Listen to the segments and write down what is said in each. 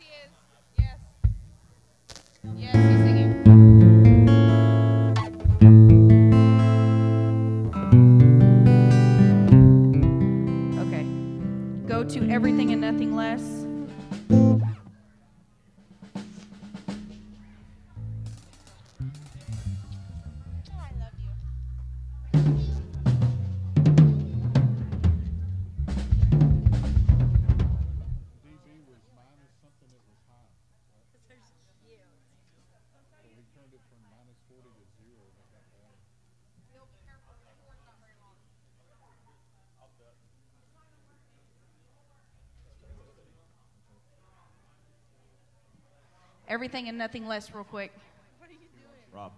Okay. Go to Everything and Nothing Less. Everything and Nothing Less, real quick. What are you doing? Rob.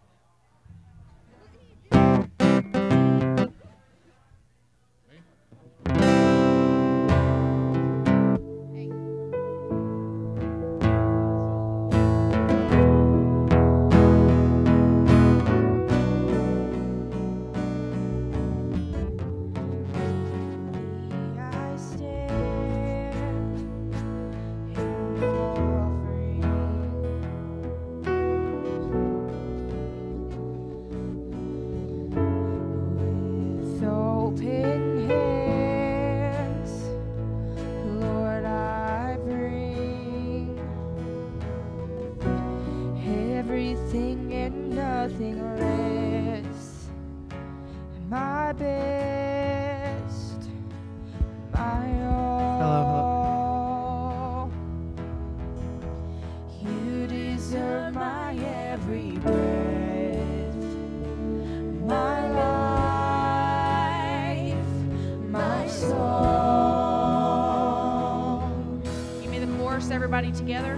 Everybody together.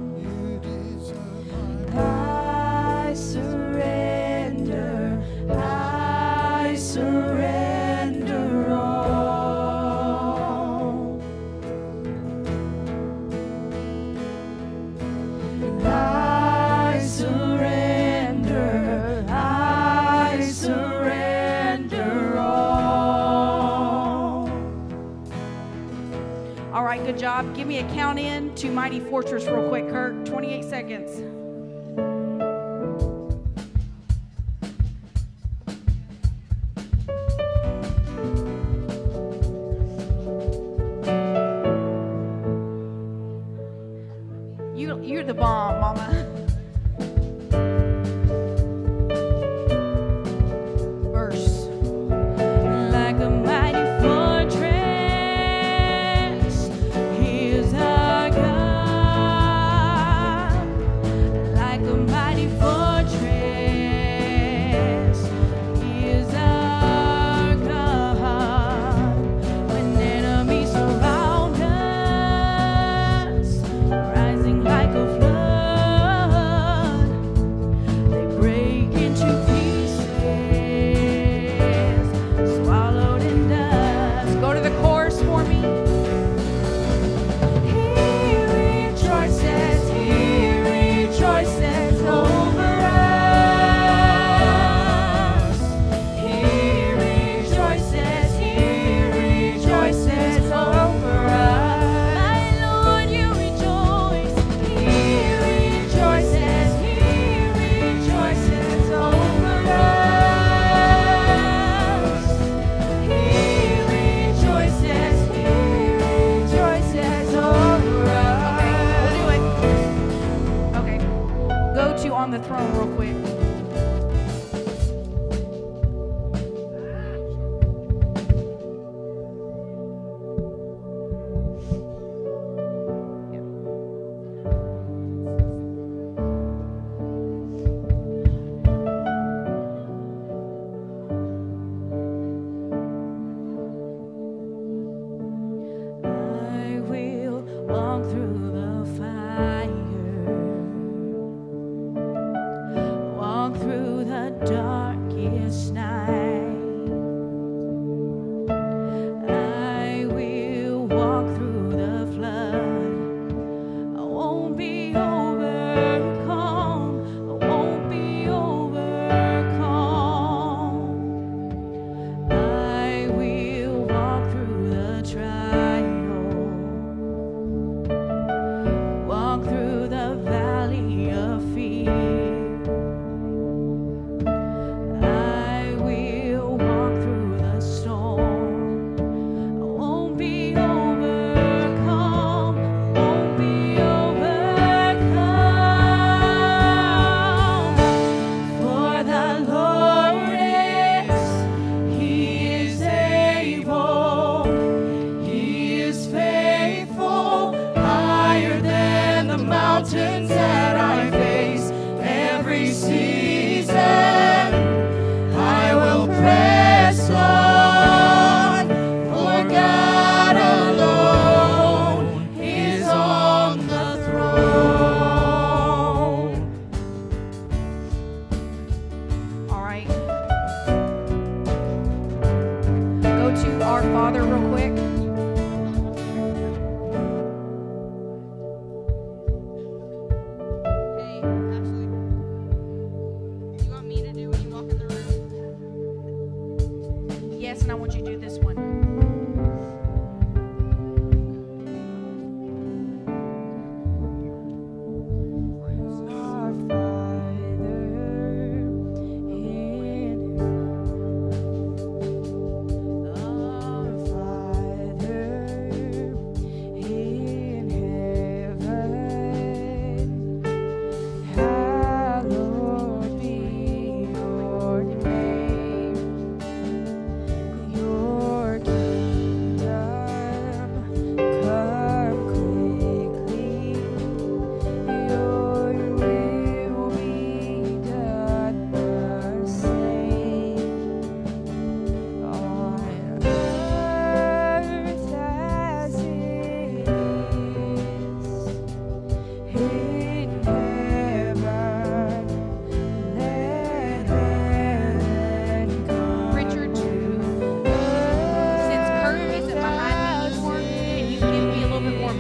I surrender all. I surrender all. All right, good job. Give me a count in to Mighty Fortress real quick, Kirk. 28 seconds. You're the bomb, Mama. Verse. Like a mighty fortress, He is our God. Like a mighty fortress, He is our God. When enemies surround us, rising like a flood, they break into pieces, swallowed in dust. Go to the chorus for me. He rejoices over us. He rejoices over us. My Lord, you rejoice. He rejoices over us. He rejoices over us. We'll do it. Okay. Go to On the Throne real quick. I will walk through the fire,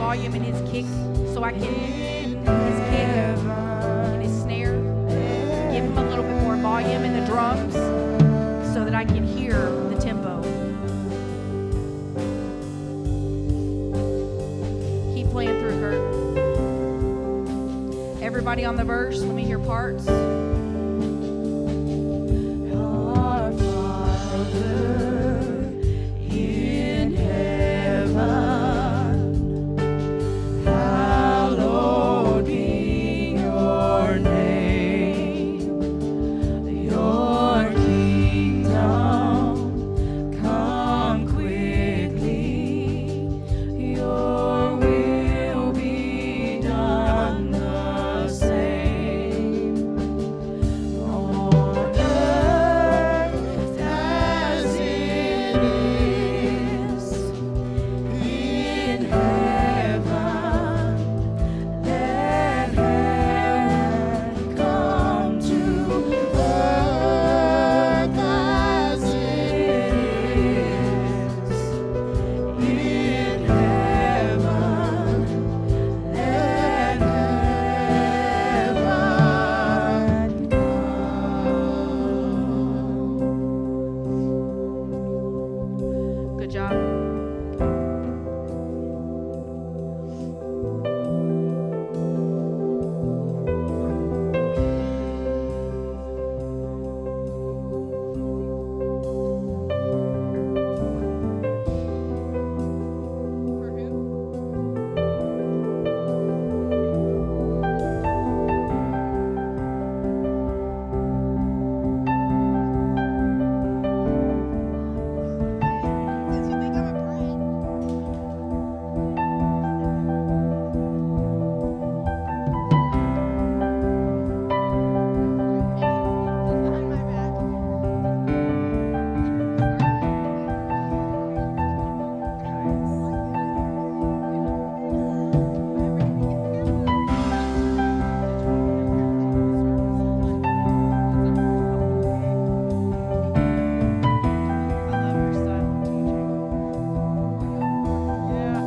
volume in his kick so I can his kick and his snare. Give him a little bit more volume in the drums so that I can hear the tempo. Keep playing through, Kurt. Everybody on the verse, let me hear parts. Our Father in heaven, hallowed be your name. Your kingdom come quickly. Your will be done the same on earth as it is in heaven. Let heaven come to earth as it is in heaven. Let heaven come. Good job. For who? Did you think I'm a bride? Behind my back. I love your style of teaching. Yeah,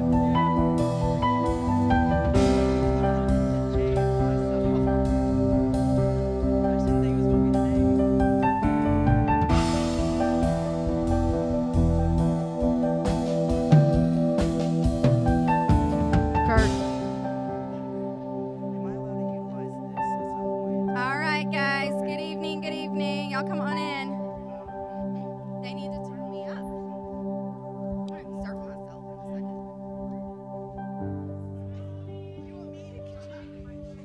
Jay, myself. I just didn't think it was gonna be today. Kurt. Am I allowed to utilize this at some point? All right, guys. Good evening. Good evening. Y'all come on in. They need to turn me up. I'm going to start myself in a second. You want me to continue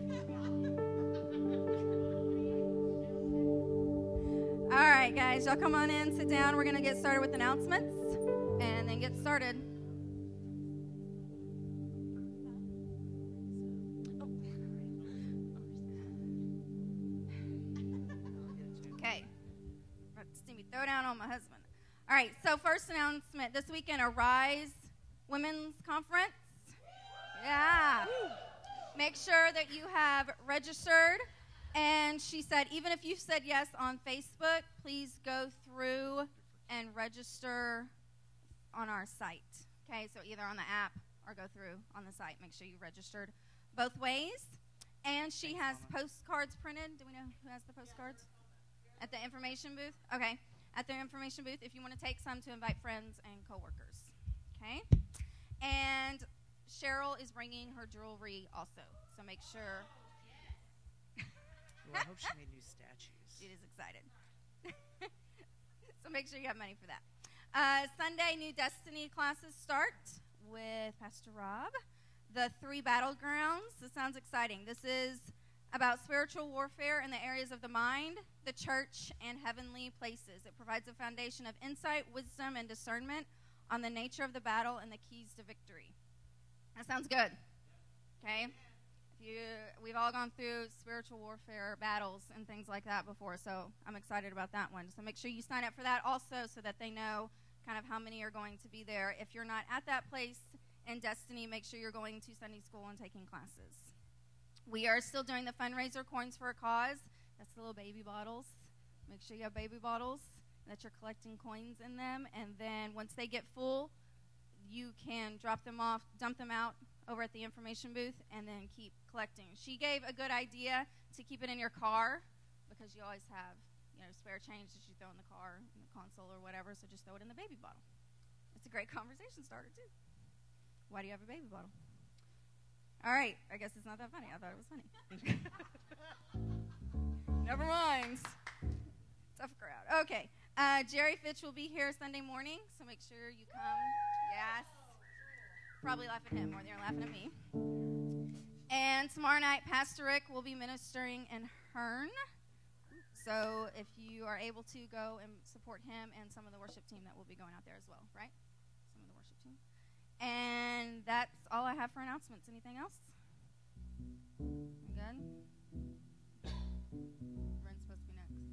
my All right, guys. Y'all come on in. Sit down. We're going to get started with announcements and then get started. Okay. See me throw down on my husband. All right, so first announcement. This weekend, Arise Women's Conference. Yeah. Make sure that you have registered. And she said, even if you said yes on Facebook, please go through and register on our site. Okay, so either on the app or go through on the site. Make sure you registered both ways. And she has postcards printed. Do we know who has the postcards? At the information booth? Okay. At the information booth if you want to take some to invite friends and coworkers. Okay? And Cheryl is bringing her jewelry also. So make sure. Well, I hope she made new statues. She is excited. So make sure you have money for that. Sunday, New Destiny classes start with Pastor Rob. The 3 battlegrounds. This sounds exciting. This is about spiritual warfare in the areas of the mind, the church, and heavenly places. It provides a foundation of insight, wisdom, and discernment on the nature of the battle and the keys to victory. That sounds good. Okay? We've all gone through spiritual warfare battles and things like that before, so I'm excited about that one. So make sure you sign up for that also so that they know kind of how many are going to be there. If you're not at that place in Destiny, make sure you're going to Sunday school and taking classes. We are still doing the fundraiser, Coins for a Cause. That's the little baby bottles. Make sure you have baby bottles, that you're collecting coins in them, and then once they get full, you can drop them off, dump them out over at the information booth, and then keep collecting. She gave a good idea to keep it in your car because you always have, spare change that you throw in the car, in the console or whatever, so just throw it in the baby bottle. It's a great conversation starter, too. Why do you have a baby bottle? All right, I guess it's not that funny. I thought it was funny. Never mind. Tough crowd. Okay, Jerry Fitch will be here Sunday morning, so make sure you come. Yes. Probably laugh at him more than you're laughing at me. And tomorrow night, Pastor Rick will be ministering in Hearn. So if you are able to, go and support him and some of the worship team that will be going out there as well, right? Some of the worship team. And that's all I have for announcements. Anything else? Good? Ren's supposed to be next.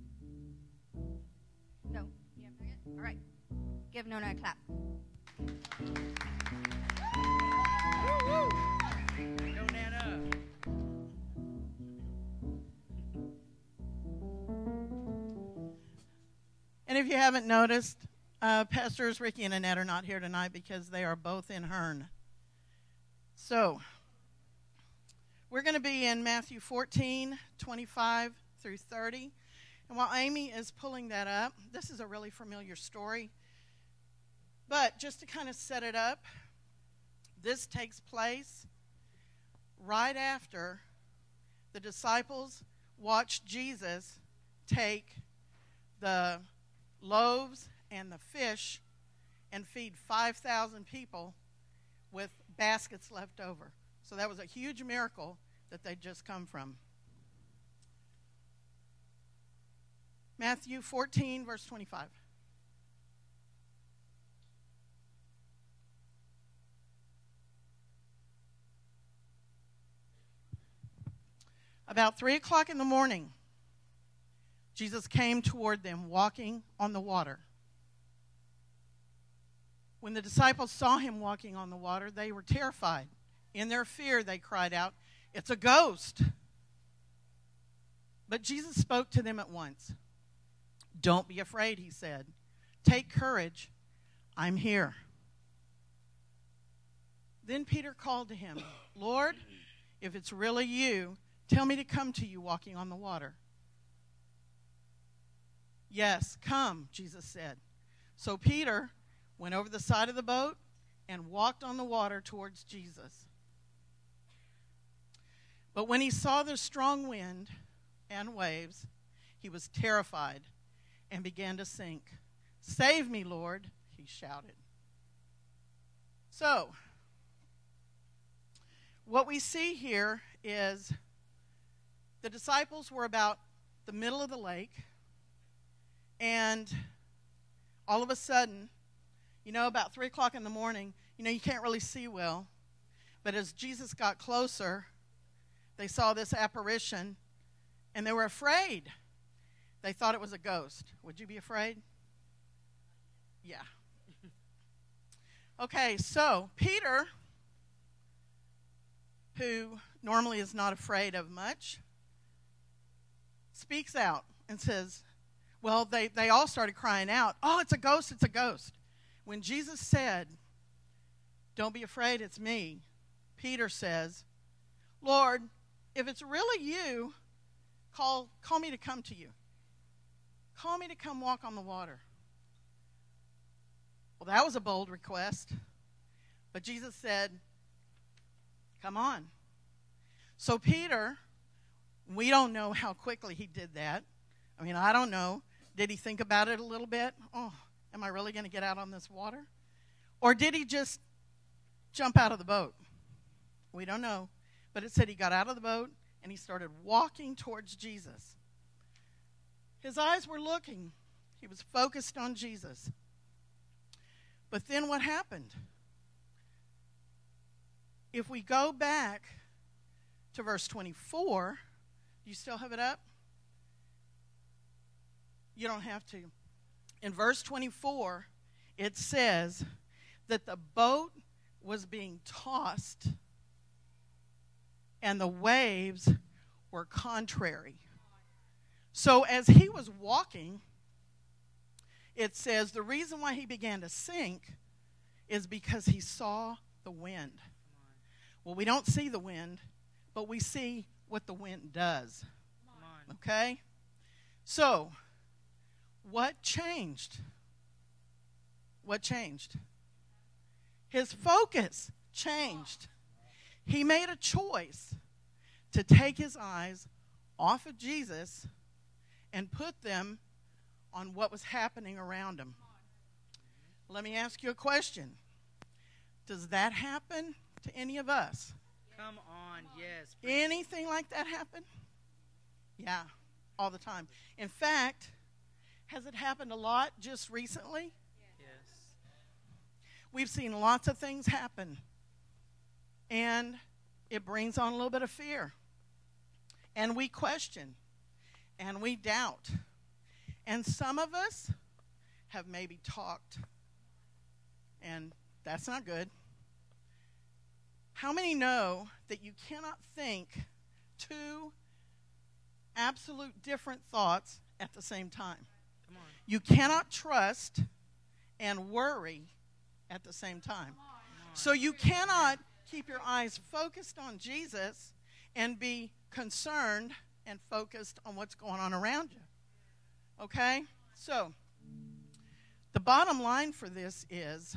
No. You have no yet? All right. Give Nona a clap. Go, Nana. And if you haven't noticed, Pastors Ricky and Annette are not here tonight because they are both in Hearn. So, we're going to be in Matthew 14, 25 through 30. And while Amy is pulling that up, this is a really familiar story. But just to kind of set it up, this takes place right after the disciples watched Jesus take the loaves and the fish and feed 5,000 people with baskets left over. So that was a huge miracle that they'd just come from. Matthew 14, verse 25. About 3 o'clock in the morning, Jesus came toward them walking on the water. When the disciples saw him walking on the water, they were terrified. In their fear, they cried out, "It's a ghost!" But Jesus spoke to them at once. "Don't be afraid," he said. "Take courage. I'm here." Then Peter called to him, "Lord, if it's really you, tell me to come to you walking on the water." "Yes, come," Jesus said. So Peter went over the side of the boat and walked on the water towards Jesus. But when he saw the strong wind and waves, he was terrified and began to sink. "Save me, Lord," he shouted. So, what we see here is the disciples were about the middle of the lake, and all of a sudden, about 3 o'clock in the morning, you can't really see well. But as Jesus got closer, they saw this apparition, and they were afraid. They thought it was a ghost. Would you be afraid? Yeah. Okay, so Peter, who normally is not afraid of much, speaks out and says, well, they all started crying out, "Oh, it's a ghost, it's a ghost." When Jesus said, "Don't be afraid, it's me," Peter says, "Lord, if it's really you, call me to come to you. Call me to come walk on the water." Well, that was a bold request. But Jesus said, "Come on." So Peter, we don't know how quickly he did that. I don't know. Did he think about it a little bit? Oh, am I really going to get out on this water? Or did he just jump out of the boat? We don't know. But it said he got out of the boat and he started walking towards Jesus. His eyes were looking. He was focused on Jesus. But then what happened? If we go back to verse 24, do you still have it up? You don't have to. In verse 24, it says that the boat was being tossed and the waves were contrary. So as he was walking, it says the reason why he began to sink is because he saw the wind. Well, we don't see the wind, but we see what the wind does. Come on. Okay? So, what changed? What changed? His focus changed. He made a choice to take his eyes off of Jesus and put them on what was happening around him. Let me ask you a question. Does that happen to any of us? Come on. Yes. Anything like that happen? Yeah, all the time. In fact, has it happened a lot just recently? Yes. We've seen lots of things happen, and it brings on a little bit of fear. And we question, and we doubt. And some of us have maybe talked, and that's not good. How many know that you cannot think two absolute different thoughts at the same time? Come on. You cannot trust and worry at the same time. So you cannot keep your eyes focused on Jesus and be concerned and focused on what's going on around you. Okay? So, the bottom line for this is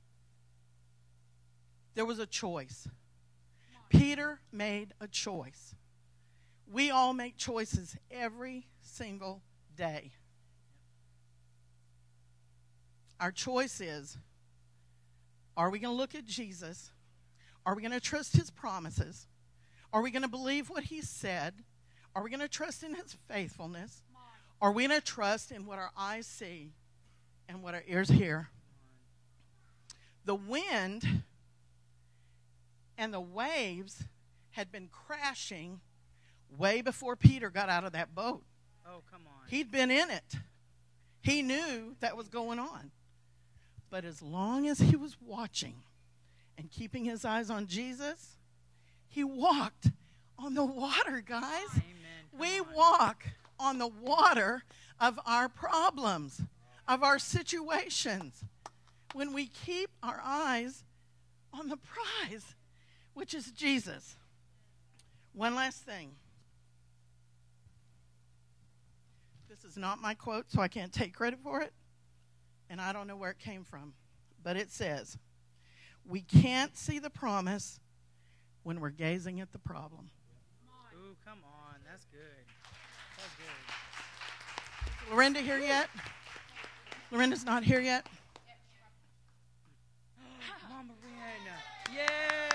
there was a choice. Peter made a choice. We all make choices every single day. Our choice is, are we going to look at Jesus? Are we going to trust his promises? Are we going to believe what he said? Are we going to trust in his faithfulness? Are we going to trust in what our eyes see and what our ears hear? The wind and the waves had been crashing way before Peter got out of that boat. Oh, come on. He'd been in it. He knew that was going on. But as long as he was watching and keeping his eyes on Jesus, he walked on the water, guys. Amen. We walk on the water of our problems, of our situations, when we keep our eyes on the prize, which is Jesus. One last thing. This is not my quote, so I can't take credit for it, and I don't know where it came from, but it says, we can't see the promise when we're gazing at the problem. Ooh, come on. That's good. That's good. Is Lorinda here yet? Lorinda's not here yet? Mama Rihanna. Yay!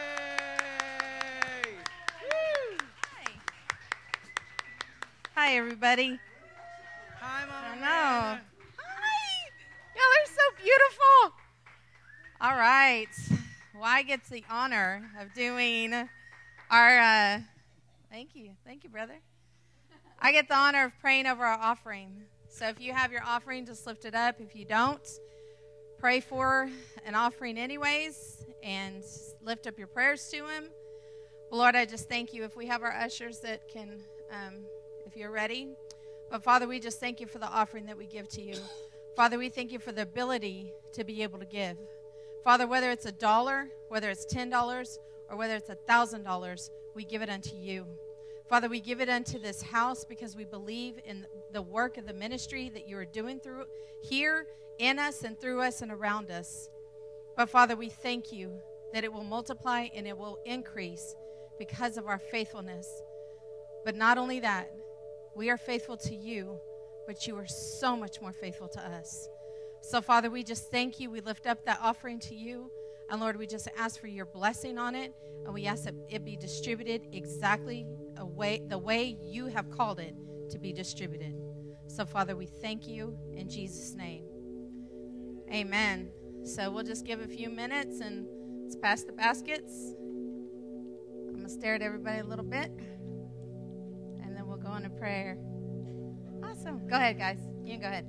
Hi, everybody. Hi, Mama I know. Rihanna. Hi. Y'all are so beautiful. All right. Well, I get the honor of doing our, thank you, brother. I get the honor of praying over our offering. So if you have your offering, just lift it up. If you don't, pray for an offering anyways and lift up your prayers to him. Well, Lord, I just thank you. If we have our ushers that can, if you're ready. But Father, we just thank you for the offering that we give to you. Father, we thank you for the ability to be able to give. Father, whether it's $1, whether it's $10, or whether it's $1,000, we give it unto you. Father, we give it unto this house because we believe in the work of the ministry that you are doing through here, in us, and through us, and around us. But Father, we thank you that it will multiply and it will increase because of our faithfulness. But not only that, we are faithful to you, but you are so much more faithful to us. So, Father, we just thank you. We lift up that offering to you. And, Lord, we just ask for your blessing on it. And we ask that it be distributed exactly the way you have called it to be distributed. So, Father, we thank you in Jesus' name. Amen. So we'll just give a few minutes and let's pass the baskets. I'm going to stare at everybody a little bit. And then we'll go into prayer. Awesome. Go ahead, guys. You can go ahead.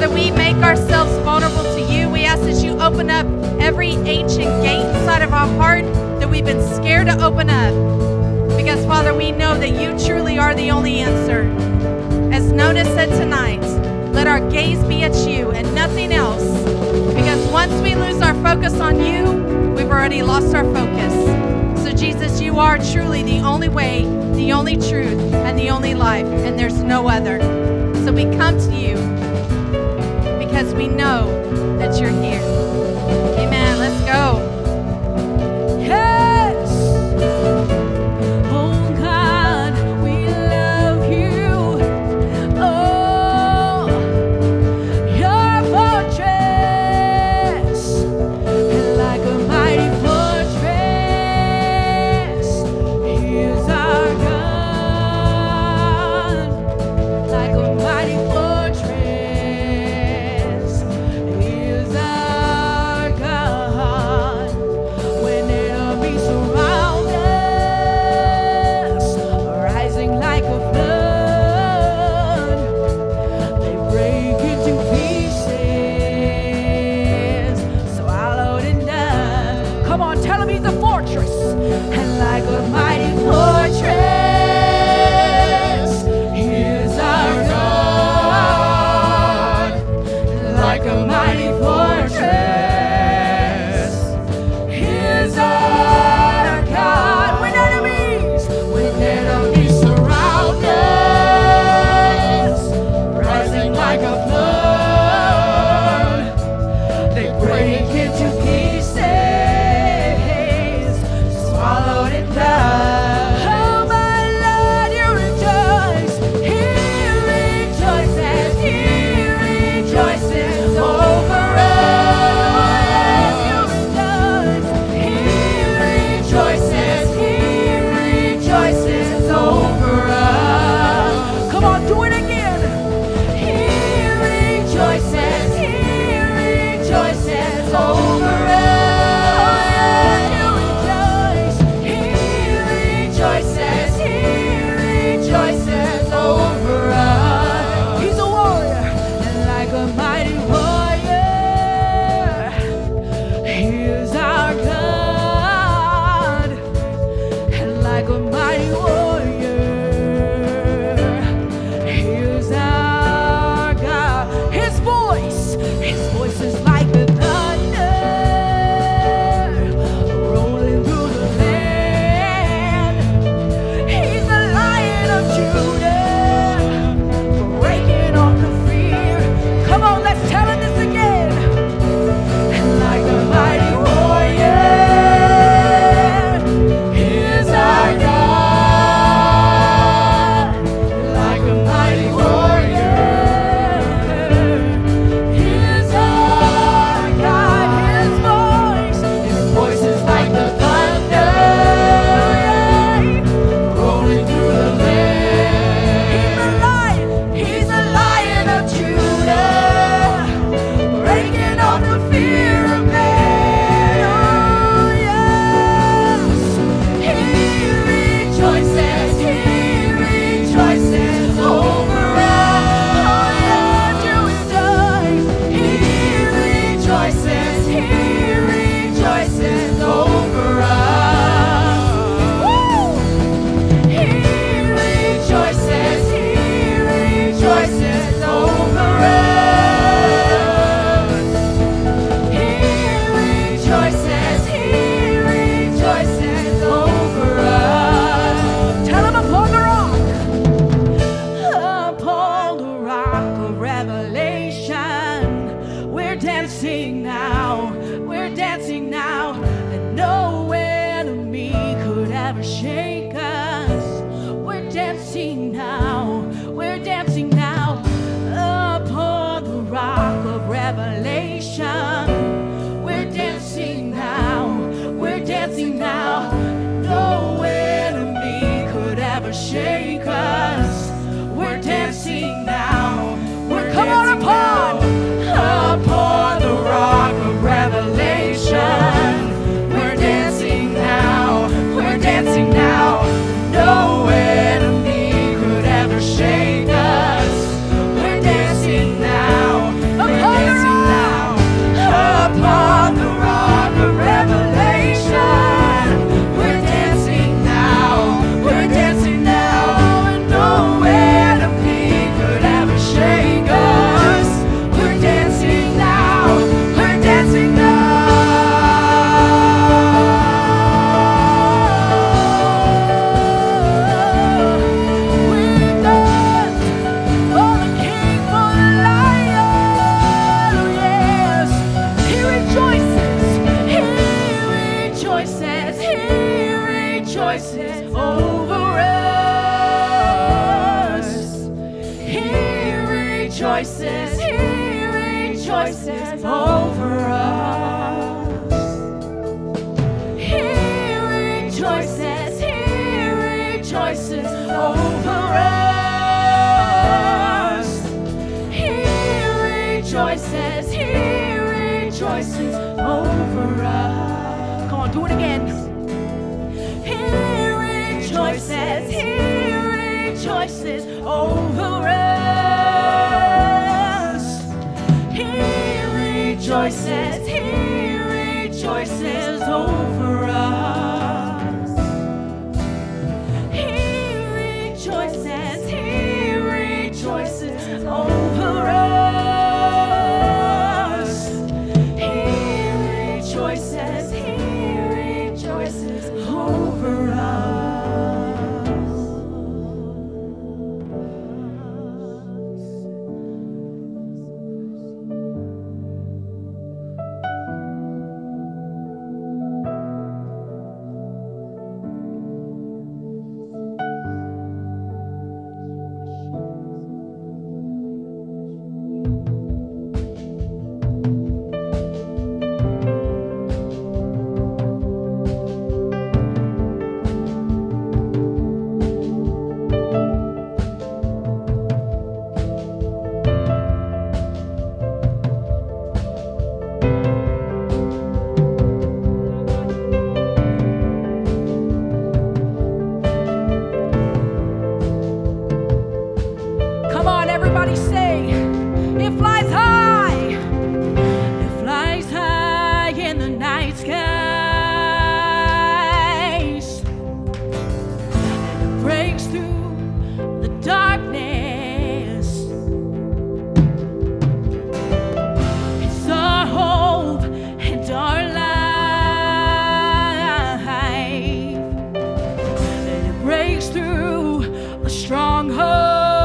Father, we make ourselves vulnerable to you. We ask that you open up every ancient gate inside of our heart that we've been scared to open up. Because, Father, we know that you truly are the only answer. As Nona said tonight, let our gaze be at you and nothing else. Because once we lose our focus on you, we've already lost our focus. So, Jesus, you are truly the only way, the only truth, and the only life, and there's no other. So we come to you because we know that you're here. Amen. Let's go. Yes. Oh God, we love you. Oh, your fortress, like a mighty fortress, is our God. Like a mighty fortress, is our rejoices, He rejoices over us. He rejoices, He rejoices over us. He rejoices, He rejoices over us. Come on, do it again. He rejoices, He rejoices over us. He rejoices, He rejoices over us. He rejoices, He rejoices over us. He rejoices, He rejoices over us. Come on, everybody say, it flies high. It flies high in the night skies, and it breaks through the darkness. It's our hope and our life, and it breaks through the strongholds.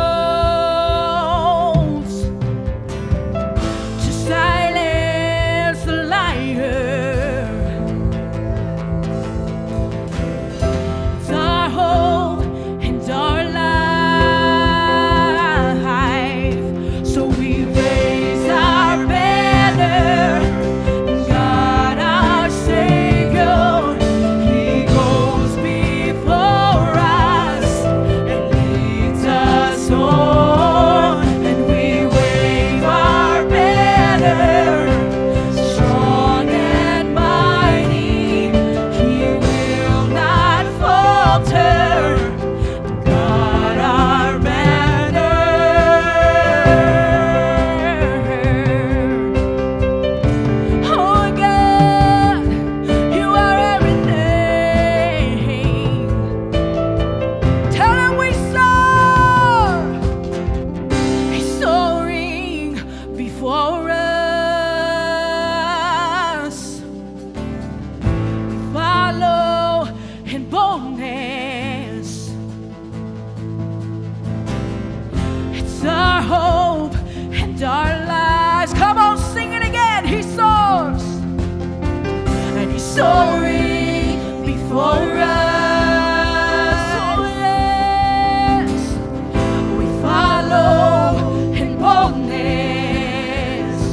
Soaring before us, oh yes, we follow in boldness,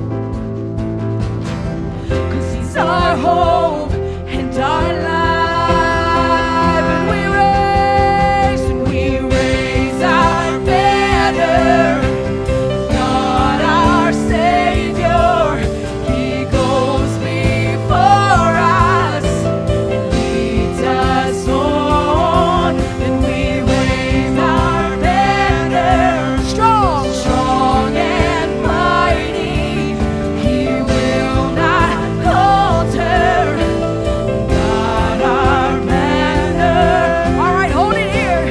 'cause He's our hope and our life, and we raise our banner. God our Savior, He goes before us and leads us on, and we raise our banner. Strong, strong and mighty, He will not falter. God our banner. All right, hold it here.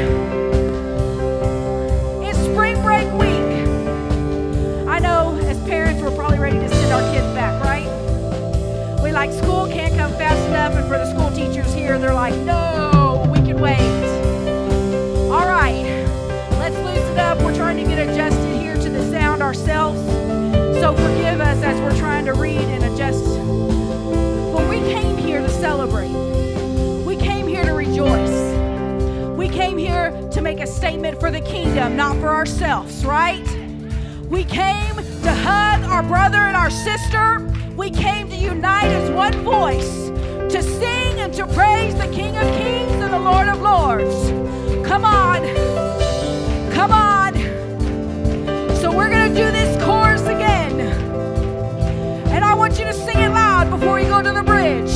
It's spring break week. I know as parents, we're probably ready to send our kids back, right? We like school can't come fast enough, and for the school teachers here, they're like, no, we can wait. All right, let's loosen up. We're trying to get adjusted here to the sound ourselves, so forgive us as we're trying to read and adjust. But we came here to celebrate. We came here to rejoice. We came here to make a statement for the kingdom, not for ourselves, right? We came to hug our brother and our sister. We came to unite as one voice, to sing and to praise the King of Kings and the Lord of Lords. Come on. Come on. So we're going to do this chorus again. And I want you to sing it loud before you go to the bridge.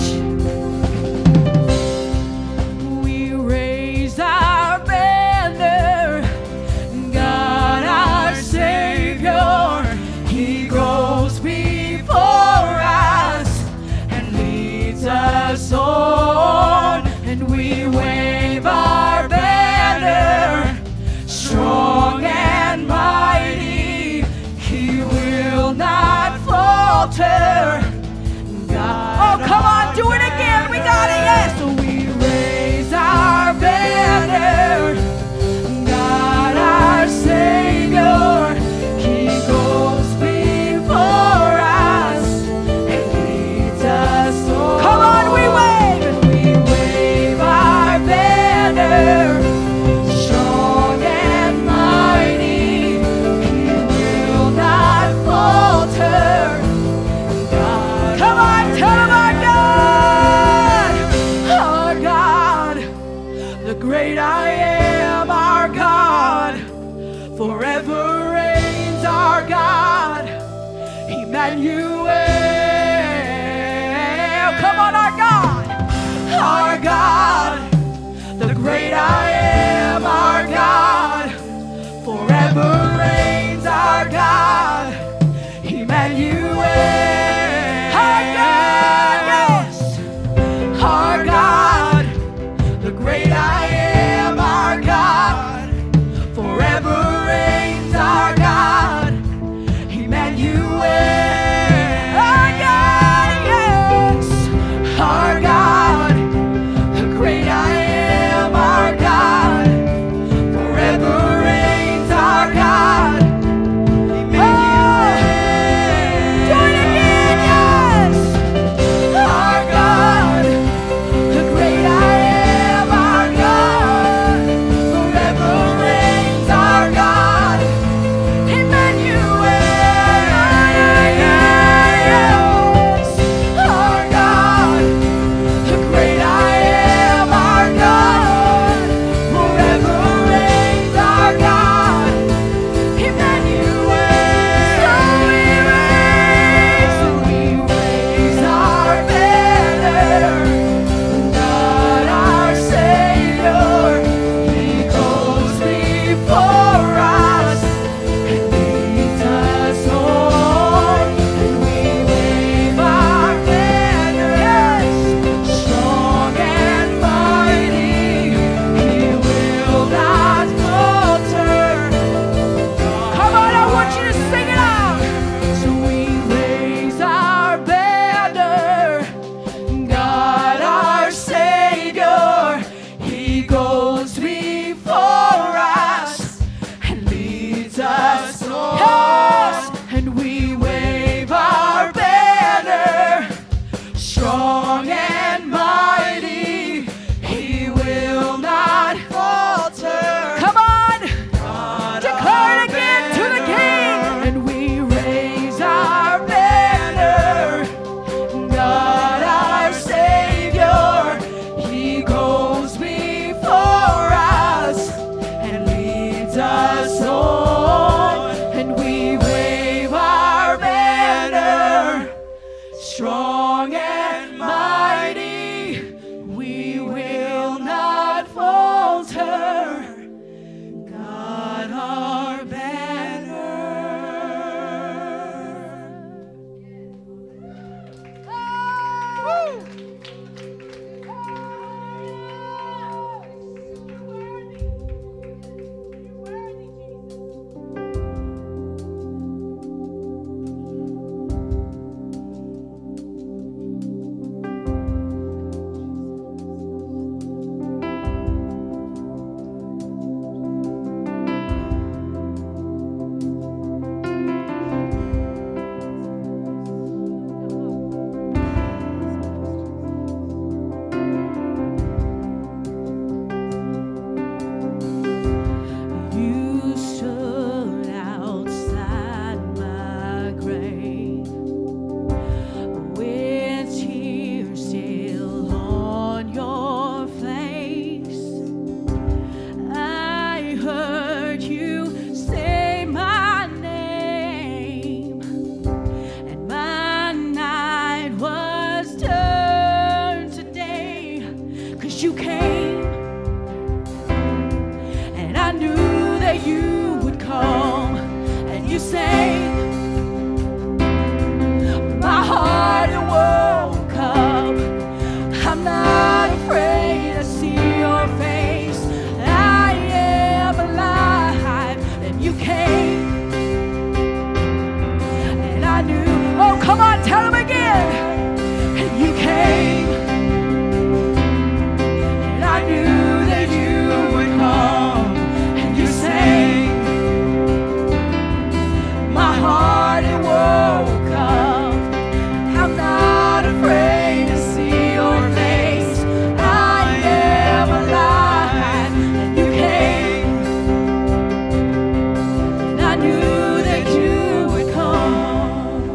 We raise our banner, God our Savior. He goes before us and leads us on. And we wave our banner, strong and mighty. He will not falter. God, oh, come on, do it again. We got it, yes. So we raise our banner, God our Savior. He goes before us and leads us on. Come on, we wave, and we wave our banner, strong and mighty. He will not falter. God, come on, tell him our God, the great I am, our God, forever reigns our God, Emmanuel. Come on, our God, the great I am, our God, forever reigns our God, Emmanuel. Our God, yes, our God, the great I am, our God, forever reigns our God, Emmanuel. Our God, yes, our God, the you sang. My heart it woke up. I'm not afraid to see your face. I am alive, and you came. And I knew, oh, come on, tell him again. And you came. And I knew that you would come. And you sang. My heart it woke up. I'm not afraid to see your face. I am alive, and you came. And I knew that you would come.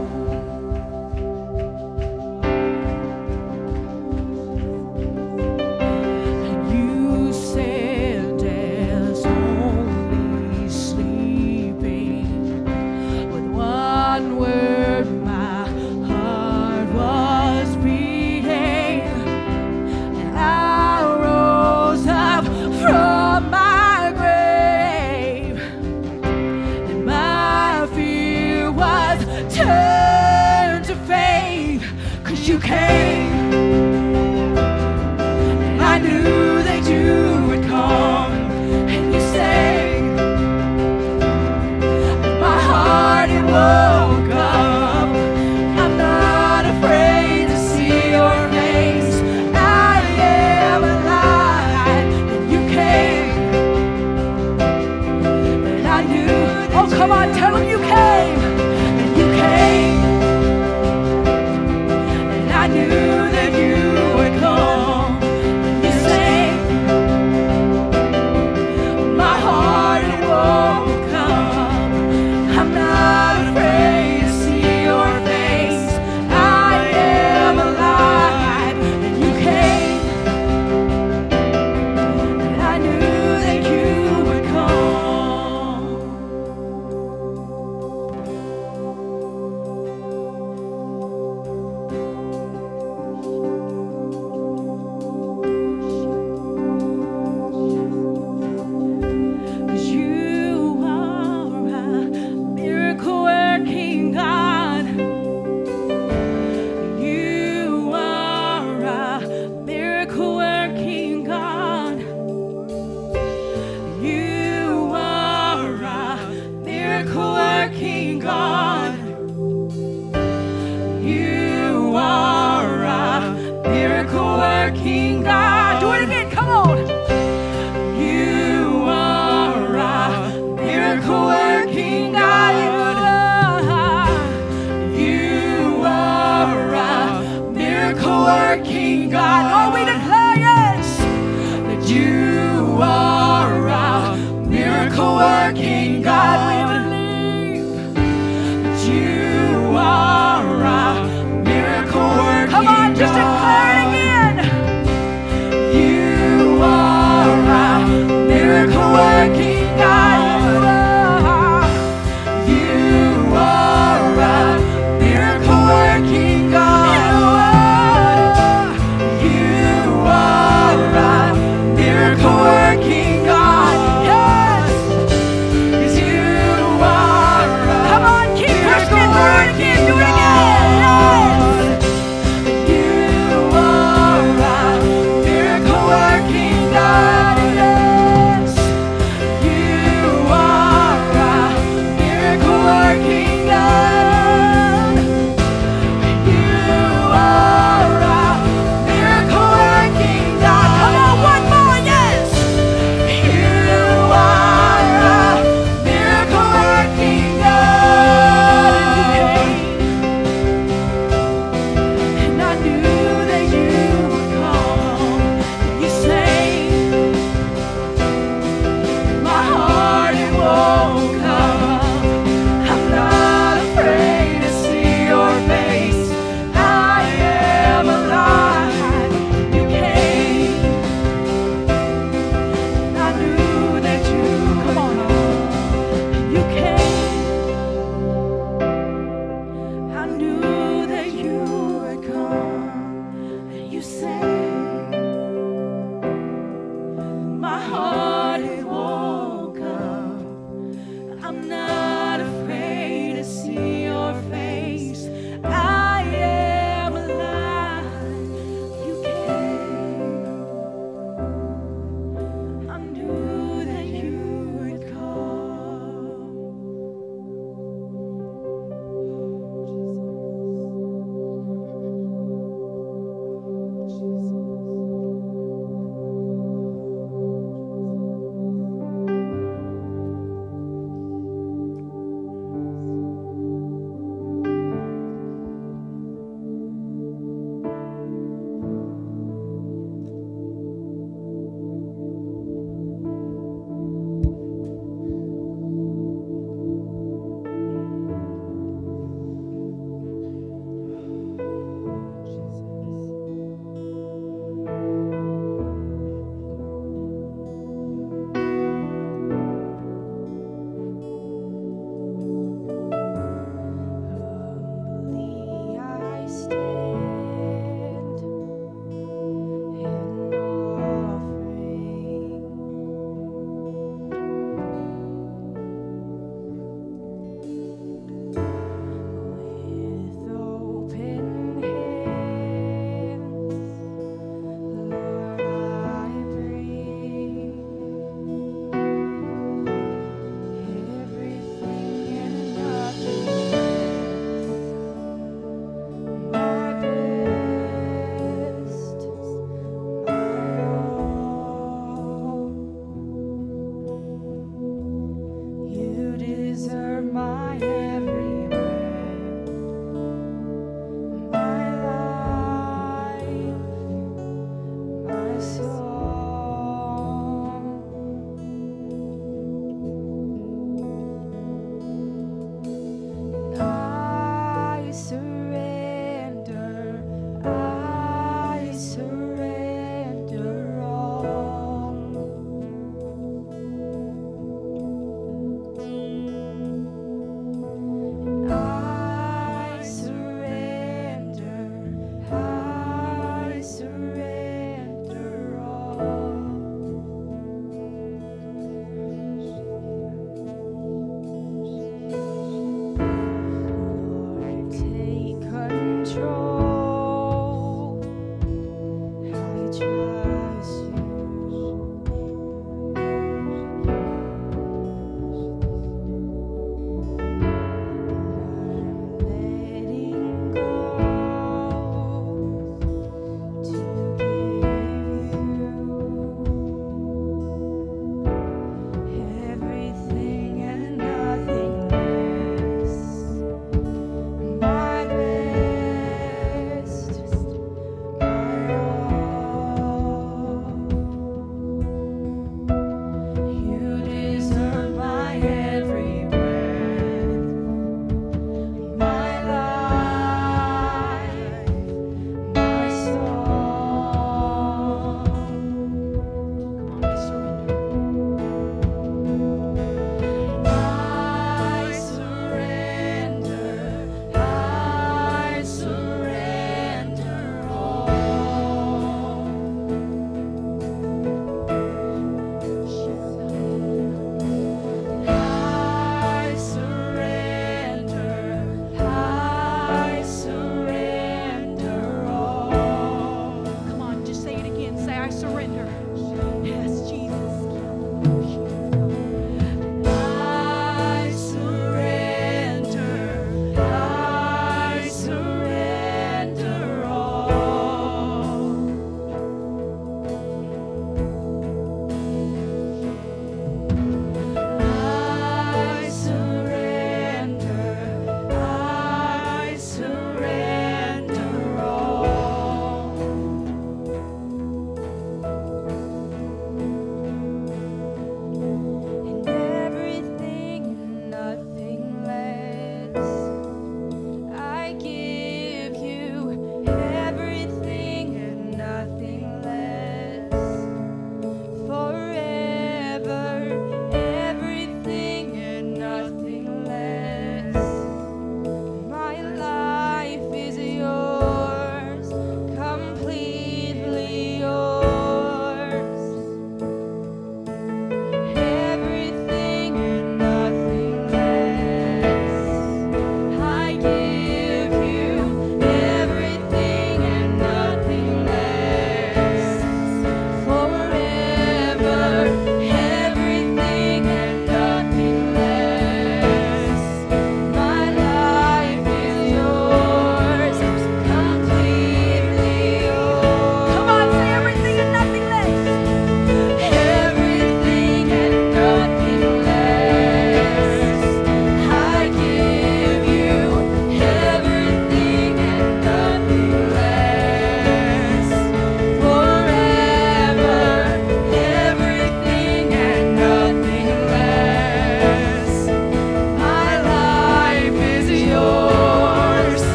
And you said there's only sleeping. With one word, my heart was beating, and I rose up from my grave, and my fear was turned to faith, 'cause you came, and I knew that you would come, and you sang. My heart it woke up. I'm not afraid to see your face. I am alive, and you came. And I knew, oh come on, tell him you came. And you came. And I knew that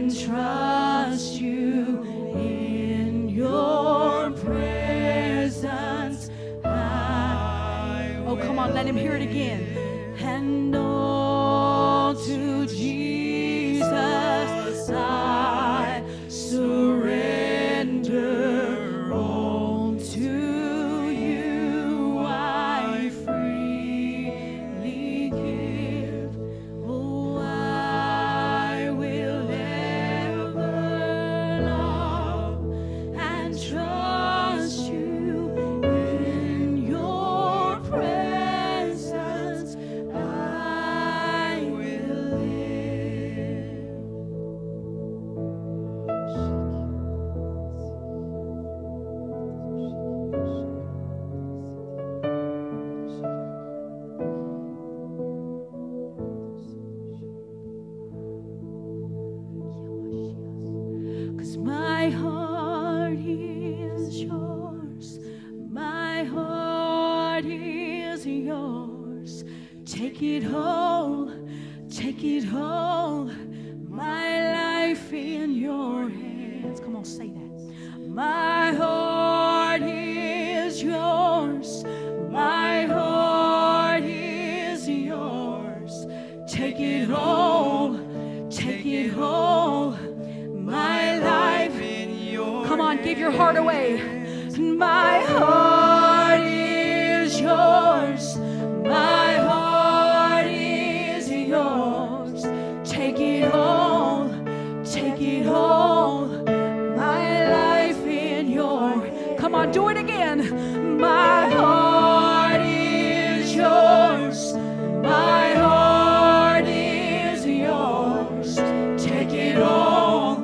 and trust you in your presence. Oh, come on, let him hear it again. And all to Jesus I surrender. All to you I freely give. Oh, I will ever love and trust you in your presence. I will live. Cause my heart is yours, my heart is yours. Take it all, my life in your hands. Come on, say that. My heart is yours, my heart is yours. Take it all, my life in your Come on, give your heart away. my heart is yours. My heart is yours. Take it all. My life in your. Come on, do it again. My heart is yours. My heart is yours. Take it all.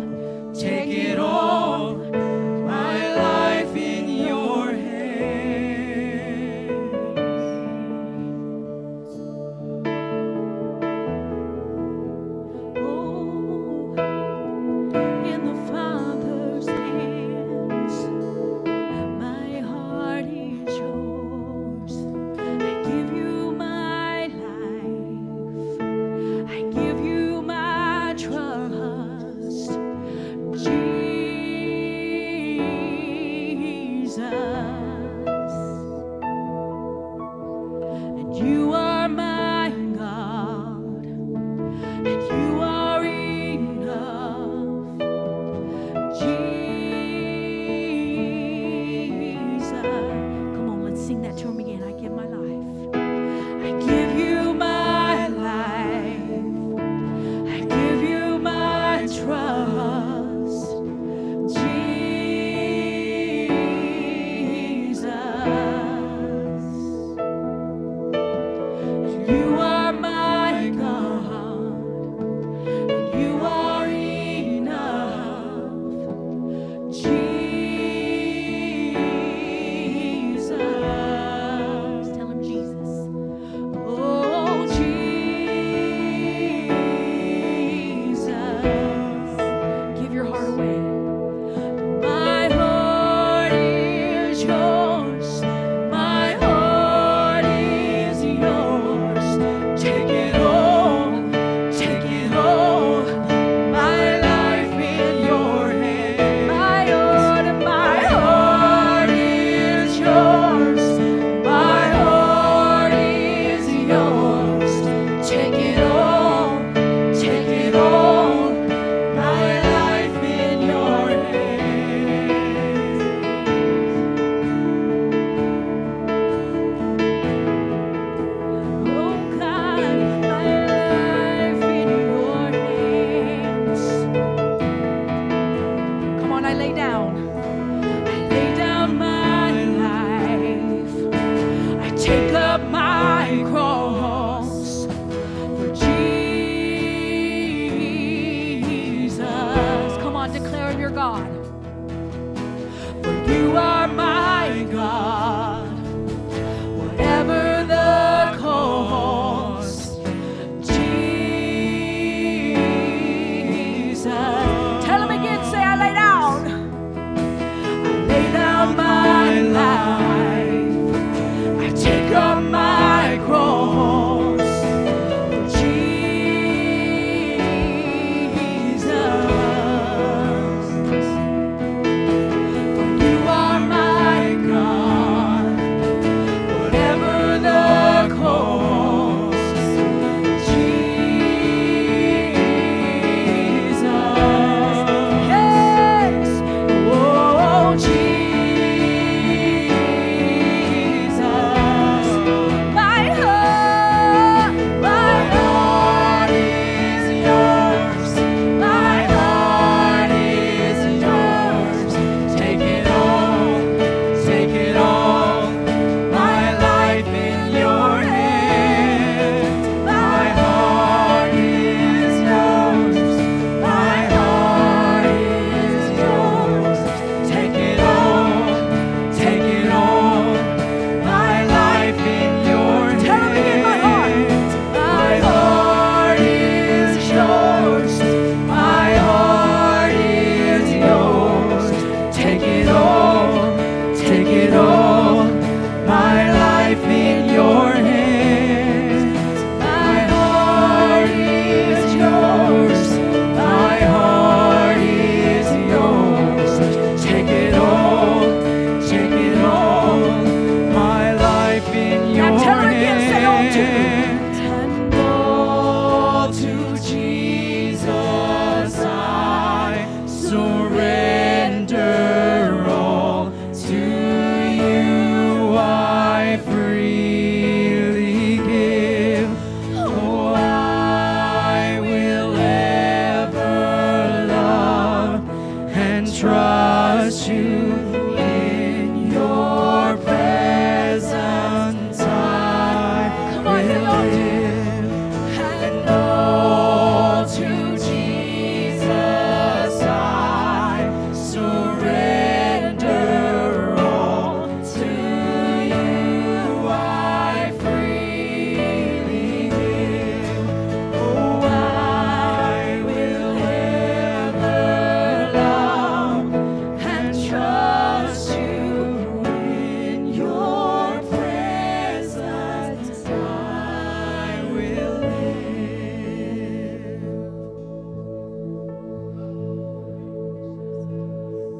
My life in your hands. Oh, in the Father's hands. My heart is yours. I give you my life. I give you my trust. Jesus. And you are my God. And you are enough. Jesus. Come on, let's sing that to him again. I give my life. I give you my life. I give you my trust. Jesus. You are my God. And you are enough. Jesus. Tell him Jesus. Oh, Jesus. Give your heart away. My heart is yours. My heart is yours. Take it all. My life in your hands. My heart is yours. My heart is yours. Take it all. My life in your hands. Oh God, my life in your hands. Come on, I lay down. I lay down my life. I take up my cross for Jesus. Come on, declare him your God. For you are my God. Whatever the cost, Jesus. Tell him again, say, I lay down. I lay down my life. I take up my cross for Jesus.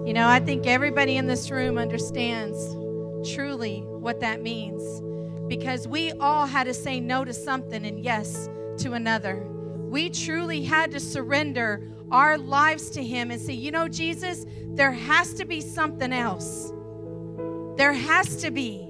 You know, I think everybody in this room understands truly what that means, because we all had to say no to something and yes to another. We truly had to surrender our lives to Him and say, you know, Jesus, there has to be something else. There has to be.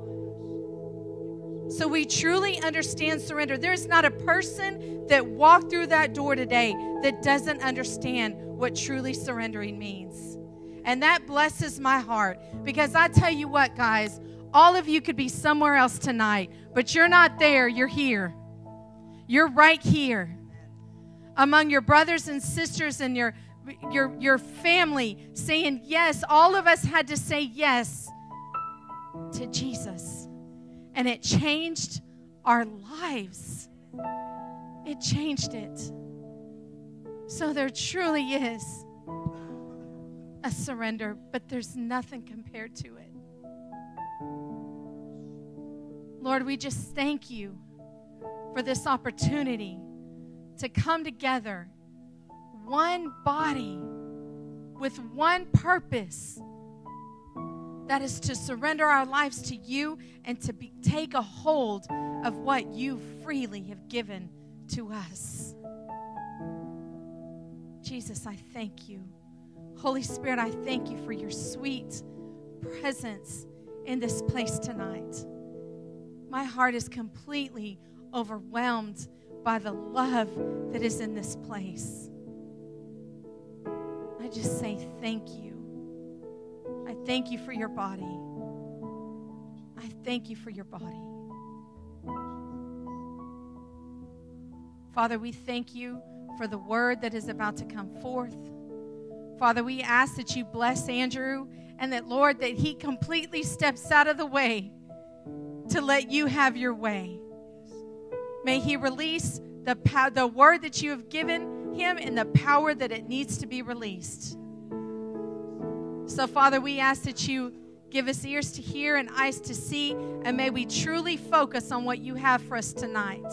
So we truly understand surrender. There's not a person that walked through that door today that doesn't understand what truly surrendering means. And that blesses my heart, because I tell you what, guys, all of you could be somewhere else tonight, but you're not there, you're here. You're right here among your brothers and sisters and your family, saying yes. All of us had to say yes to Jesus. And it changed our lives. It changed it. So there truly is a surrender, but there's nothing compared to it. Lord, we just thank you for this opportunity to come together, one body with one purpose. That is to surrender our lives to you and to take a hold of what you freely have given to us. Jesus, I thank you. Holy Spirit, I thank you for your sweet presence in this place tonight. My heart is completely overwhelmed by the love that is in this place. I just say thank you. I thank you for your body. I thank you for your body. Father, we thank you for the word that is about to come forth. Father, we ask that you bless Andrew, and that, Lord, that he completely steps out of the way to let you have your way. May he release the word that you have given him in the power that it needs to be released. So, Father, we ask that you give us ears to hear and eyes to see, and may we truly focus on what you have for us tonight.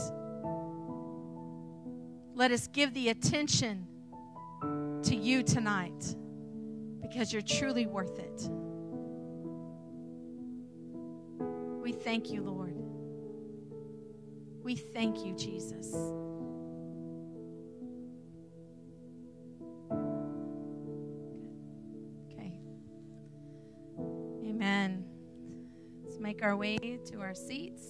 Let us give the attention to you tonight, because you're truly worth it. We thank you, Lord. We thank you, Jesus. Okay. Amen. Let's make our way to our seats.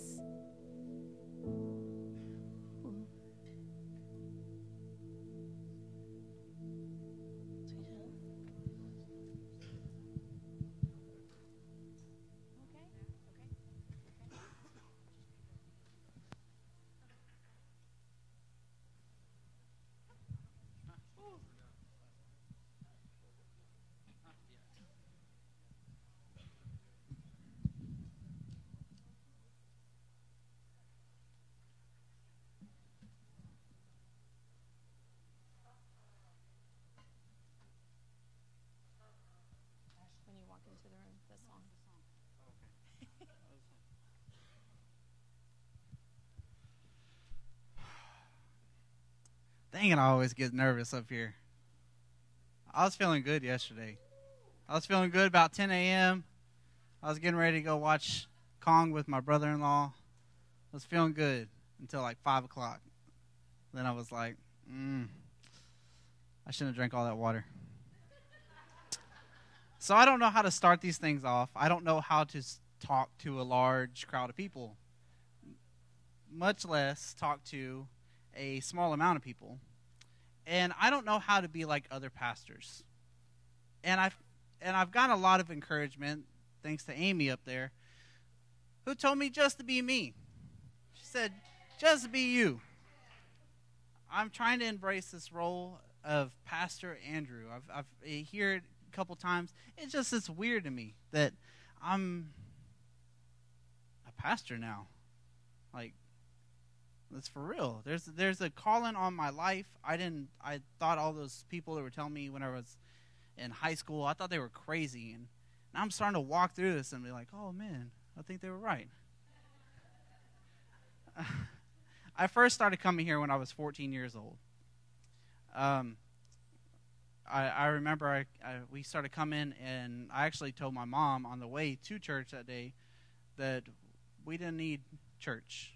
When you walk into the room, this song. Dang it, I always get nervous up here. I was feeling good yesterday. I was feeling good about 10 a.m. I was getting ready to go watch Kong with my brother-in-law. I was feeling good until like 5 o'clock. Then I was like, I shouldn't have drank all that water. So I don't know how to start these things off. I don't know how to talk to a large crowd of people, much less talk to a small amount of people. And I don't know how to be like other pastors. And I've gotten a lot of encouragement, thanks to Amy up there, who told me just to be me. She said, just be you. I'm trying to embrace this role of Pastor Andrew. I've heard it a couple times. It's weird to me that I'm a pastor now. Like, that's for real. There's a calling on my life. I thought all those people that were telling me when I was in high school, I thought they were crazy. And now I'm starting to walk through this and be like, oh man, I think they were right. I first started coming here when I was 14 years old. I remember we started coming, and I actually told my mom on the way to church that day that we didn't need church.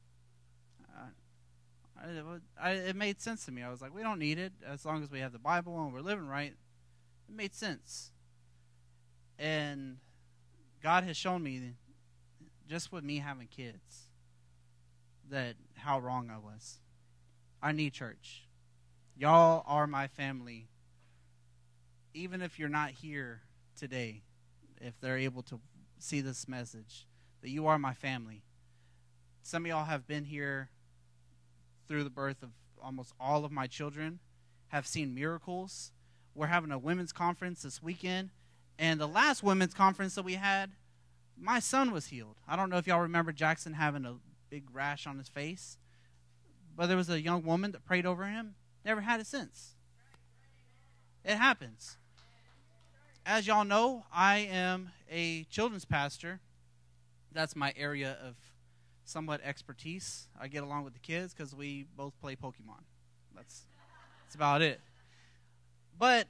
It made sense to me. I was like, we don't need it as long as we have the Bible and we're living right. It made sense. And God has shown me, just with me having kids, that how wrong I was. I need church. Y'all are my family. Even if you're not here today, if they're able to see this message, that you are my family. Some of y'all have been here through the birth of almost all of my children, have seen miracles. We're having a women's conference this weekend, and the last women's conference that we had, my son was healed. I don't know if y'all remember Jackson having a big rash on his face, but there was a young woman that prayed over him, never had it since. It happens. As y'all know, I am a children's pastor. That's my area of somewhat expertise. I get along with the kids because we both play Pokemon. That's about it. But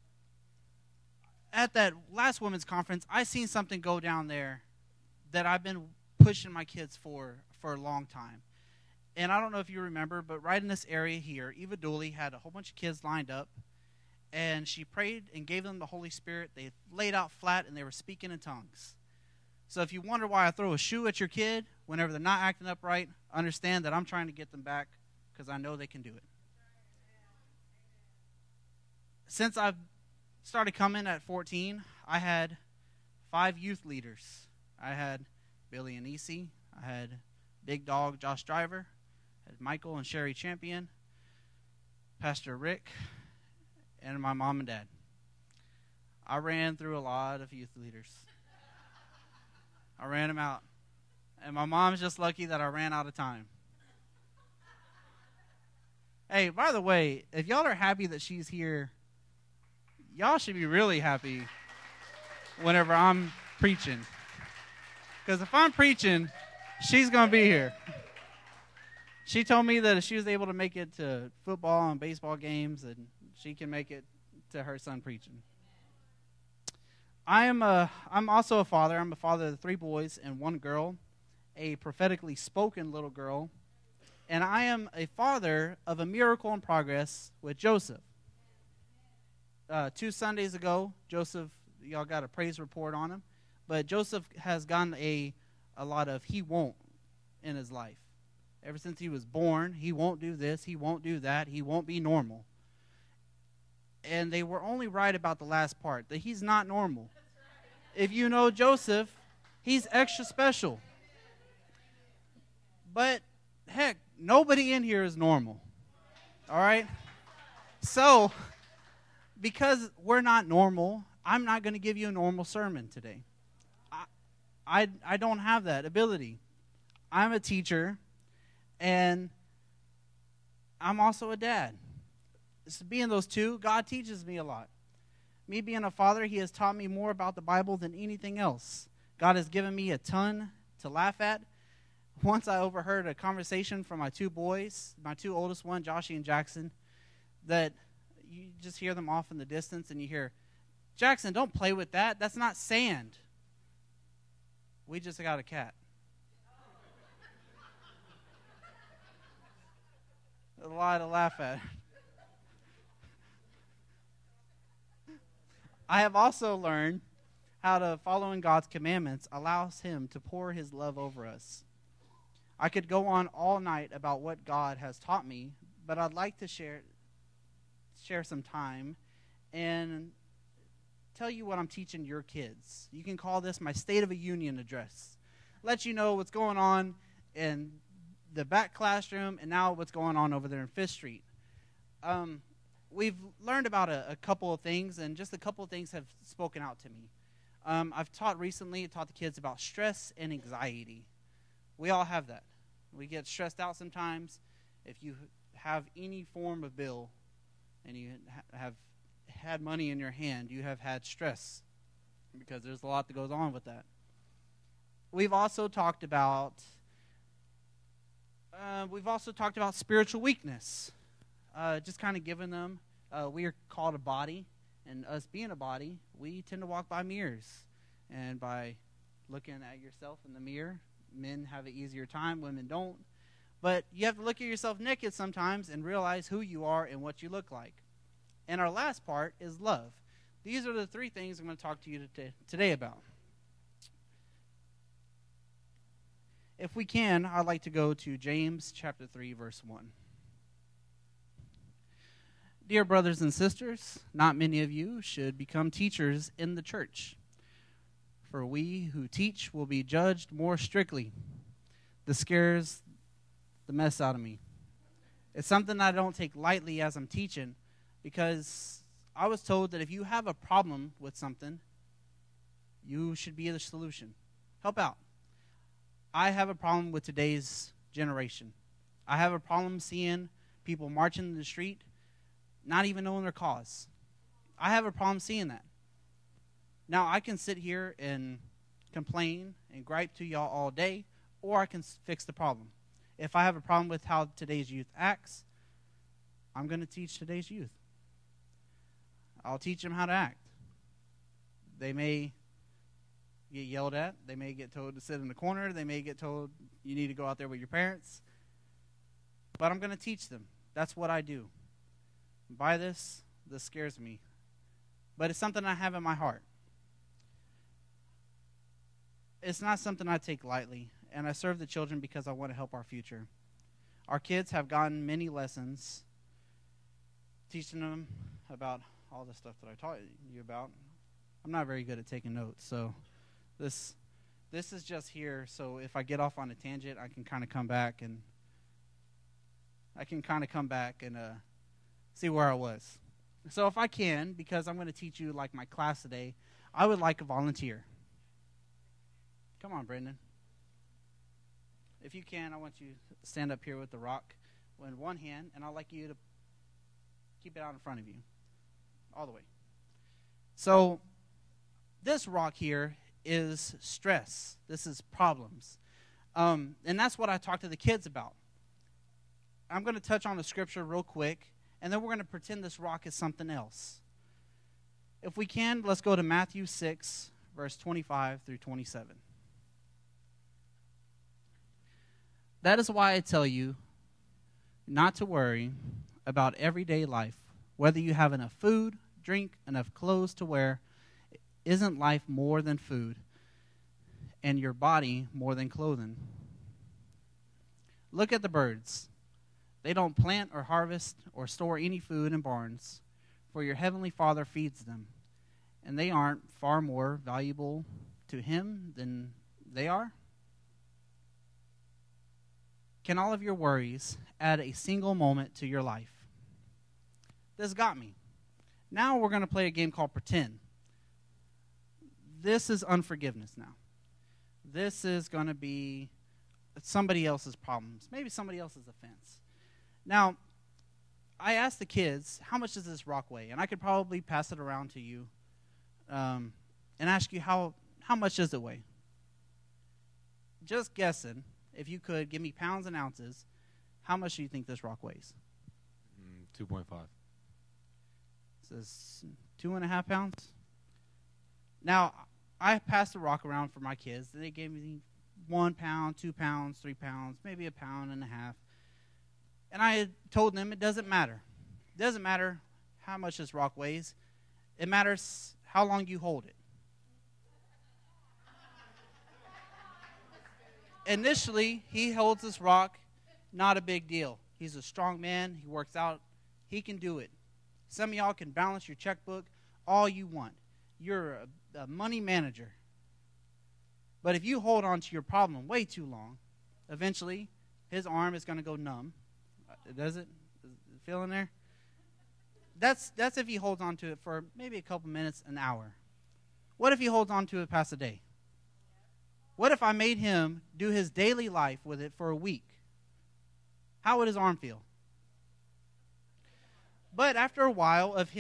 at that last women's conference, I seen something go down there that I've been pushing my kids for a long time. And I don't know if you remember, but right in this area here, Eva Dooley had a whole bunch of kids lined up, and she prayed and gave them the Holy Spirit. They laid out flat, and they were speaking in tongues. So if you wonder why I throw a shoe at your kid whenever they're not acting up right, understand that I'm trying to get them back because I know they can do it. Since I've started coming at 14, I had 5 youth leaders. I had Billy and Easy. I had Big Dog Josh Driver. I had Michael and Sherry Champion. Pastor Rick. And my mom and dad. I ran through a lot of youth leaders. I ran them out. And my mom's just lucky that I ran out of time. Hey, by the way, if y'all are happy that she's here, y'all should be really happy whenever I'm preaching. Because if I'm preaching, she's going to be here. She told me that if she was able to make it to football and baseball games, and she can make it to her son preaching. I'm also a father. I'm a father of 3 boys and 1 girl, a prophetically spoken little girl, and I am a father of a miracle in progress with Joseph. 2 Sundays ago, Joseph, y'all got a praise report on him, but Joseph has gotten a lot of he won't in his life. Ever since he was born, he won't do this, he won't do that, he won't be normal. And they were only right about the last part, that he's not normal. If you know Joseph, he's extra special. But, heck, nobody in here is normal. All right? So, because we're not normal, I'm not going to give you a normal sermon today. I don't have that ability. I'm a teacher, and I'm also a dad. So being those two, God teaches me a lot. Me being a father, he has taught me more about the Bible than anything else. God has given me a ton to laugh at. Once I overheard a conversation from my 2 boys, my 2 oldest ones, Joshy and Jackson, that you just hear them off in the distance and you hear, Jackson, don't play with that. That's not sand. We just got a cat. A lot to laugh at. I have also learned how to following God's commandments allows him to pour his love over us. I could go on all night about what God has taught me, but I'd like to share some time and tell you what I'm teaching your kids. You can call this my State of the Union address. Let you know what's going on in the back classroom and now what's going on over there in 5th Street. We've learned about a couple of things, and just a couple of things have spoken out to me. I've taught the kids about stress and anxiety. We all have that. We get stressed out sometimes. If you have any form of bill and you have had money in your hand, you have had stress because there's a lot that goes on with that. We've also talked about spiritual weakness. Just kind of giving them we are called a body, and us being a body, we tend to walk by mirrors. And by looking at yourself in the mirror, men have an easier time, women don't. But you have to look at yourself naked sometimes and realize who you are and what you look like. And our last part is love. These are the three things I'm going to talk to you today about. If we can, I'd like to go to James chapter 3, verse 1. Dear brothers and sisters, not many of you should become teachers in the church, for we who teach will be judged more strictly. This scares the mess out of me. It's something I don't take lightly as I'm teaching, because I was told that if you have a problem with something, you should be the solution. Help out. I have a problem with today's generation. I have a problem seeing people marching in the street, not even knowing their cause. I have a problem seeing that. Now, I can sit here and complain and gripe to y'all all day, or I can fix the problem. If I have a problem with how today's youth acts, I'm going to teach today's youth. I'll teach them how to act. They may get yelled at. They may get told to sit in the corner. They may get told you need to go out there with your parents. But I'm going to teach them. That's what I do. By this scares me. But it's something I have in my heart. It's not something I take lightly. And I serve the children because I want to help our future. Our kids have gotten many lessons, teaching them about all the stuff that I taught you about. I'm not very good at taking notes, so this is just here. So if I get off on a tangent, I can kind of come back and see where I was. So if I can, because I'm going to teach you like my class today, I would like a volunteer. Come on, Brendan. If you can, I want you to stand up here with the rock in one hand, and I'd like you to keep it out in front of you, all the way. So this rock here is stress. This is problems. And that's what I talk to the kids about. I'm going to touch on the scripture real quick, and then we're going to pretend this rock is something else. If we can, let's go to Matthew 6, verse 25 through 27. That is why I tell you not to worry about everyday life, whether you have enough food, drink, enough clothes to wear. Isn't life more than food, and your body more than clothing? Look at the birds. They don't plant or harvest or store any food in barns, for your heavenly Father feeds them. And they aren't far more valuable to Him than they are? Can all of your worries add a single moment to your life? This got me. Now we're going to play a game called Pretend. This is unforgiveness now. This is going to be somebody else's problems, maybe somebody else's offense. Now, I asked the kids, how much does this rock weigh? And I could probably pass it around to you and ask you, how much does it weigh? Just guessing, if you could give me pounds and ounces, how much do you think this rock weighs? 2.5. It says 2.5 pounds. Now, I passed the rock around for my kids. They gave me 1 pound, 2 pounds, 3 pounds, maybe 1.5 pounds. And I had told them it doesn't matter. It doesn't matter how much this rock weighs. It matters how long you hold it. Initially, he holds this rock, not a big deal. He's a strong man. He works out. He can do it. Some of y'all can balance your checkbook all you want. You're a money manager. But if you hold on to your problem way too long, eventually his arm is going to go numb. Does it? Is it feeling there? That's if he holds on to it for maybe a couple minutes, an hour. What if he holds on to it past a day? What if I made him do his daily life with it for a week? How would his arm feel? But after a while of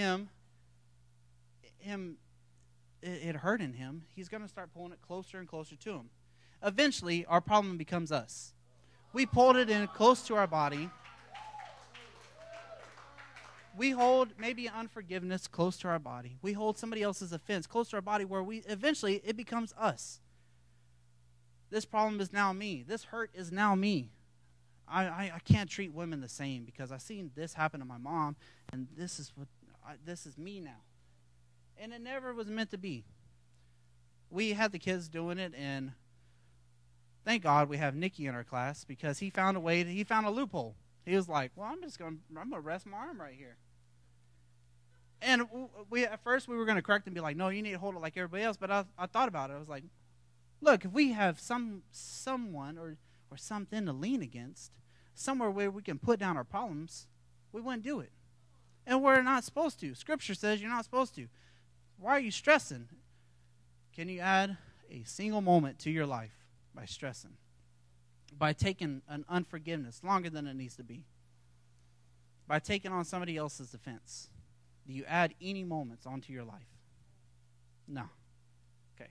it hurting him, he's going to start pulling it closer and closer to him. Eventually, our problem becomes us. We pulled it in close to our body. We hold maybe unforgiveness close to our body. We hold somebody else's offense close to our body where we eventually it becomes us. This problem is now me. This hurt is now me. I can't treat women the same because I've seen this happen to my mom, and this is me now. And it never was meant to be. We had the kids doing it, and thank God we have Nicky in our class because he found a loophole. He was like, well, I'm gonna rest my arm right here. And at first we were going to correct and be like, no, you need to hold it like everybody else. But I thought about it. I was like, look, if we have someone or something to lean against, somewhere where we can put down our problems, we wouldn't do it. And we're not supposed to. Scripture says you're not supposed to. Why are you stressing? Can you add a single moment to your life by stressing? By taking an unforgiveness longer than it needs to be? By taking on somebody else's offense? Do you add any moments onto your life? No. Okay.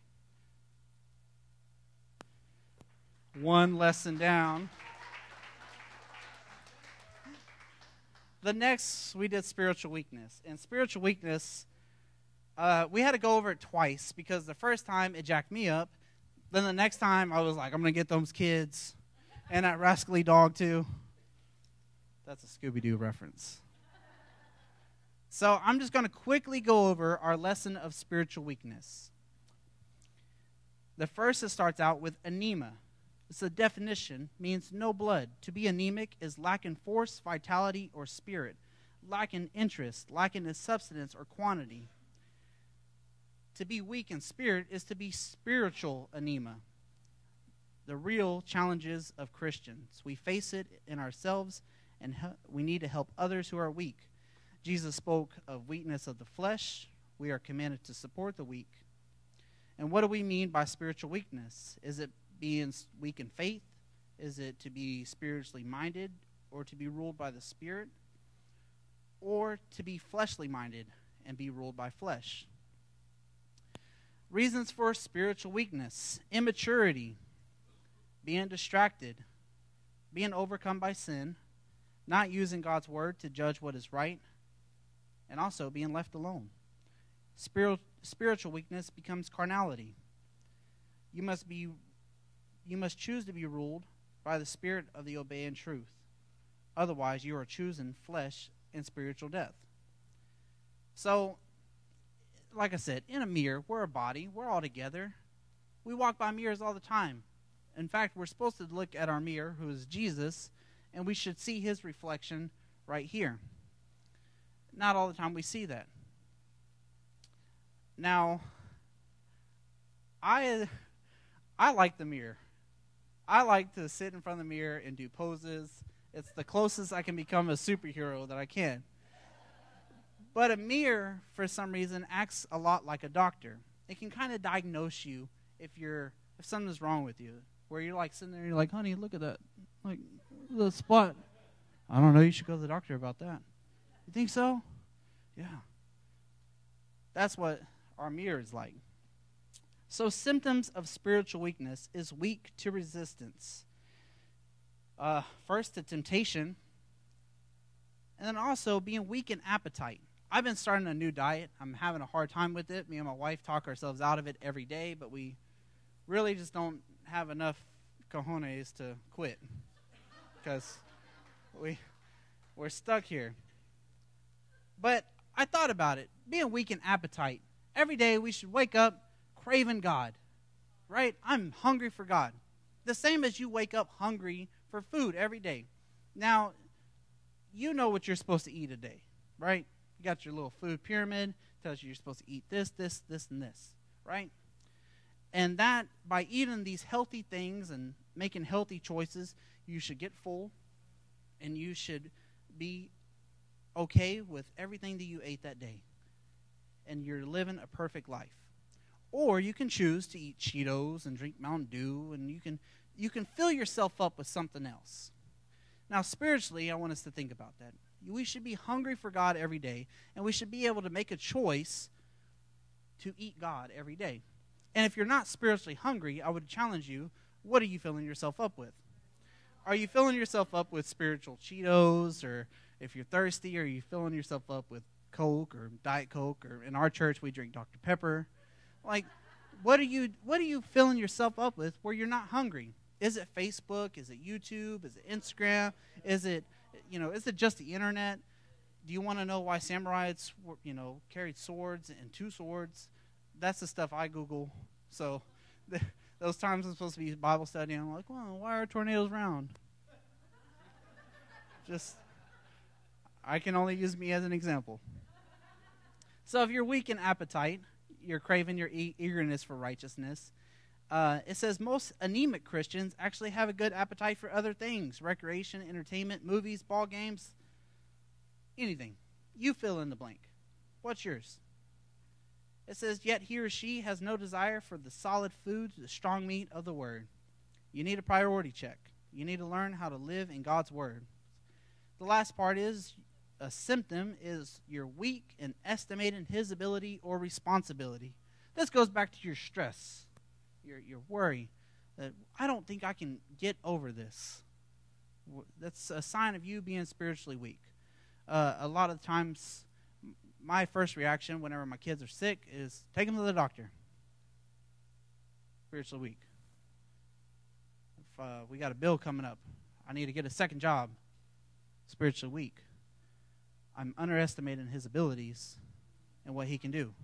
One lesson down. The next, we did spiritual weakness. And spiritual weakness, we had to go over it twice because the first time it jacked me up. Then the next time I was like, I'm going to get those kids and that rascally dog too. That's a Scooby-Doo reference. So I'm just going to quickly go over our lesson of spiritual weakness. The first, it starts out with anema. It's a definition, means no blood. To be anemic is lacking force, vitality, or spirit, lacking interest, lacking in substance or quantity. To be weak in spirit is to be spiritual anema. The real challenges of Christians. We face it in ourselves, and we need to help others who are weak. Jesus spoke of weakness of the flesh. We are commanded to support the weak. And what do we mean by spiritual weakness? Is it being weak in faith? Is it to be spiritually minded or to be ruled by the Spirit? Or to be fleshly minded and be ruled by flesh? Reasons for spiritual weakness: immaturity, being distracted, being overcome by sin, not using God's word to judge what is right, and also being left alone. Spiritual weakness becomes carnality. You must choose to be ruled by the Spirit of the obeying truth. Otherwise, you are choosing flesh and spiritual death. So, like I said, in a mirror, we're a body. We're all together. We walk by mirrors all the time. In fact, we're supposed to look at our mirror, who is Jesus, and we should see his reflection right here. Not all the time we see that. Now, I like the mirror. I like to sit in front of the mirror and do poses. It's the closest I can become a superhero that I can. But a mirror, for some reason, acts a lot like a doctor. It can kind of diagnose you if something's wrong with you. Where you're like sitting there and you're like, honey, look at that. Like, the spot. I don't know, you should go to the doctor about that. You think so? Yeah. That's what our mirror is like. So symptoms of spiritual weakness is weak to resistance. First, to temptation. And then also being weak in appetite. I've been starting a new diet. I'm having a hard time with it. Me and my wife talk ourselves out of it every day, but we really just don't have enough cojones to quit because we're stuck here. But I thought about it. Being weak in appetite. Every day we should wake up craving God, right? I'm hungry for God. The same as you wake up hungry for food every day. Now, you know what you're supposed to eat a day, right? You got your little food pyramid. Tells you you're supposed to eat this, this, this, and this, right? And that, by eating these healthy things and making healthy choices, you should get full, and you should be okay with everything that you ate that day. And you're living a perfect life. Or you can choose to eat Cheetos and drink Mountain Dew, and you can fill yourself up with something else. Now, spiritually, I want us to think about that. We should be hungry for God every day, and we should be able to make a choice to eat God every day. And if you're not spiritually hungry, I would challenge you, what are you filling yourself up with? Are you filling yourself up with spiritual Cheetos or if you're thirsty or you're filling yourself up with Coke or Diet Coke, or in our church we drink Dr. Pepper. Like, what are you filling yourself up with where you're not hungry? Is it Facebook? Is it YouTube? Is it Instagram? Is it just the internet? Do you want to know why samurais, carried swords and 2 swords? That's the stuff I Google. So those times I'm supposed to be Bible study, I'm like, well, why are tornadoes round? I can only use me as an example. So if you're weak in appetite, you're craving your eagerness for righteousness. It says most anemic Christians actually have a good appetite for other things: recreation, entertainment, movies, ball games, anything. You fill in the blank. What's yours? It says, yet he or she has no desire for the solid food, the strong meat of the word. You need a priority check. You need to learn how to live in God's word. The last part is, a symptom is you're weak in estimating his ability or responsibility. This goes back to your stress, your worry, that I don't think I can get over this. That's a sign of you being spiritually weak. A lot of times, my first reaction whenever my kids are sick is take them to the doctor. Spiritually weak. If we got a bill coming up, I need to get a second job. Spiritually weak. I'm underestimating his abilities and what he can do.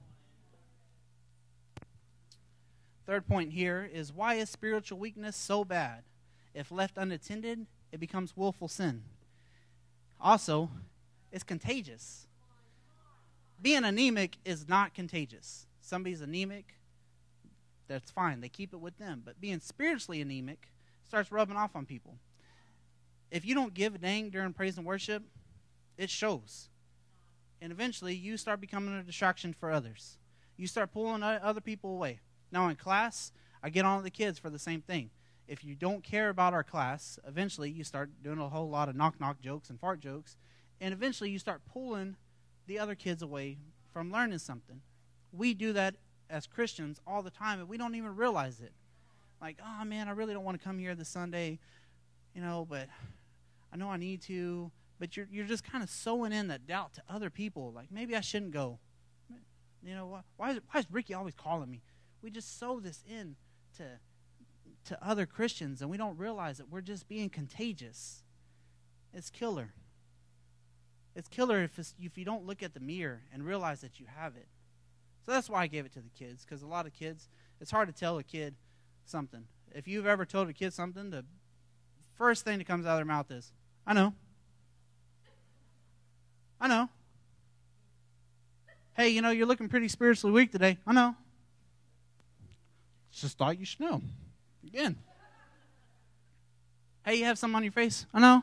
Third point here is, why is spiritual weakness so bad? If left unattended, it becomes willful sin. Also, it's contagious. Being anemic is not contagious. Somebody's anemic, that's fine. They keep it with them. But being spiritually anemic starts rubbing off on people. If you don't give a dang during praise and worship, it shows. And eventually, you start becoming a distraction for others. You start pulling other people away. Now, in class, I get on with the kids for the same thing. If you don't care about our class, eventually you start doing a whole lot of knock-knock jokes and fart jokes. And eventually, you start pulling the other kids away from learning something. We do that as Christians all the time, and we don't even realize it. Like, oh, man, I really don't want to come here this Sunday, but I know I need to. But you're just kind of sowing in that doubt to other people. Like, maybe I shouldn't go. Why is Ricky always calling me? We just sow this in to other Christians, and we don't realize that we're just being contagious. It's killer. It's killer if you don't look at the mirror and realize that you have it. So that's why I gave it to the kids, because a lot of kids, it's hard to tell a kid something. If you've ever told a kid something, the first thing that comes out of their mouth is, I know. I know. Hey, you're looking pretty spiritually weak today. I know. Just thought you should know. Again. Hey, you have something on your face. I know.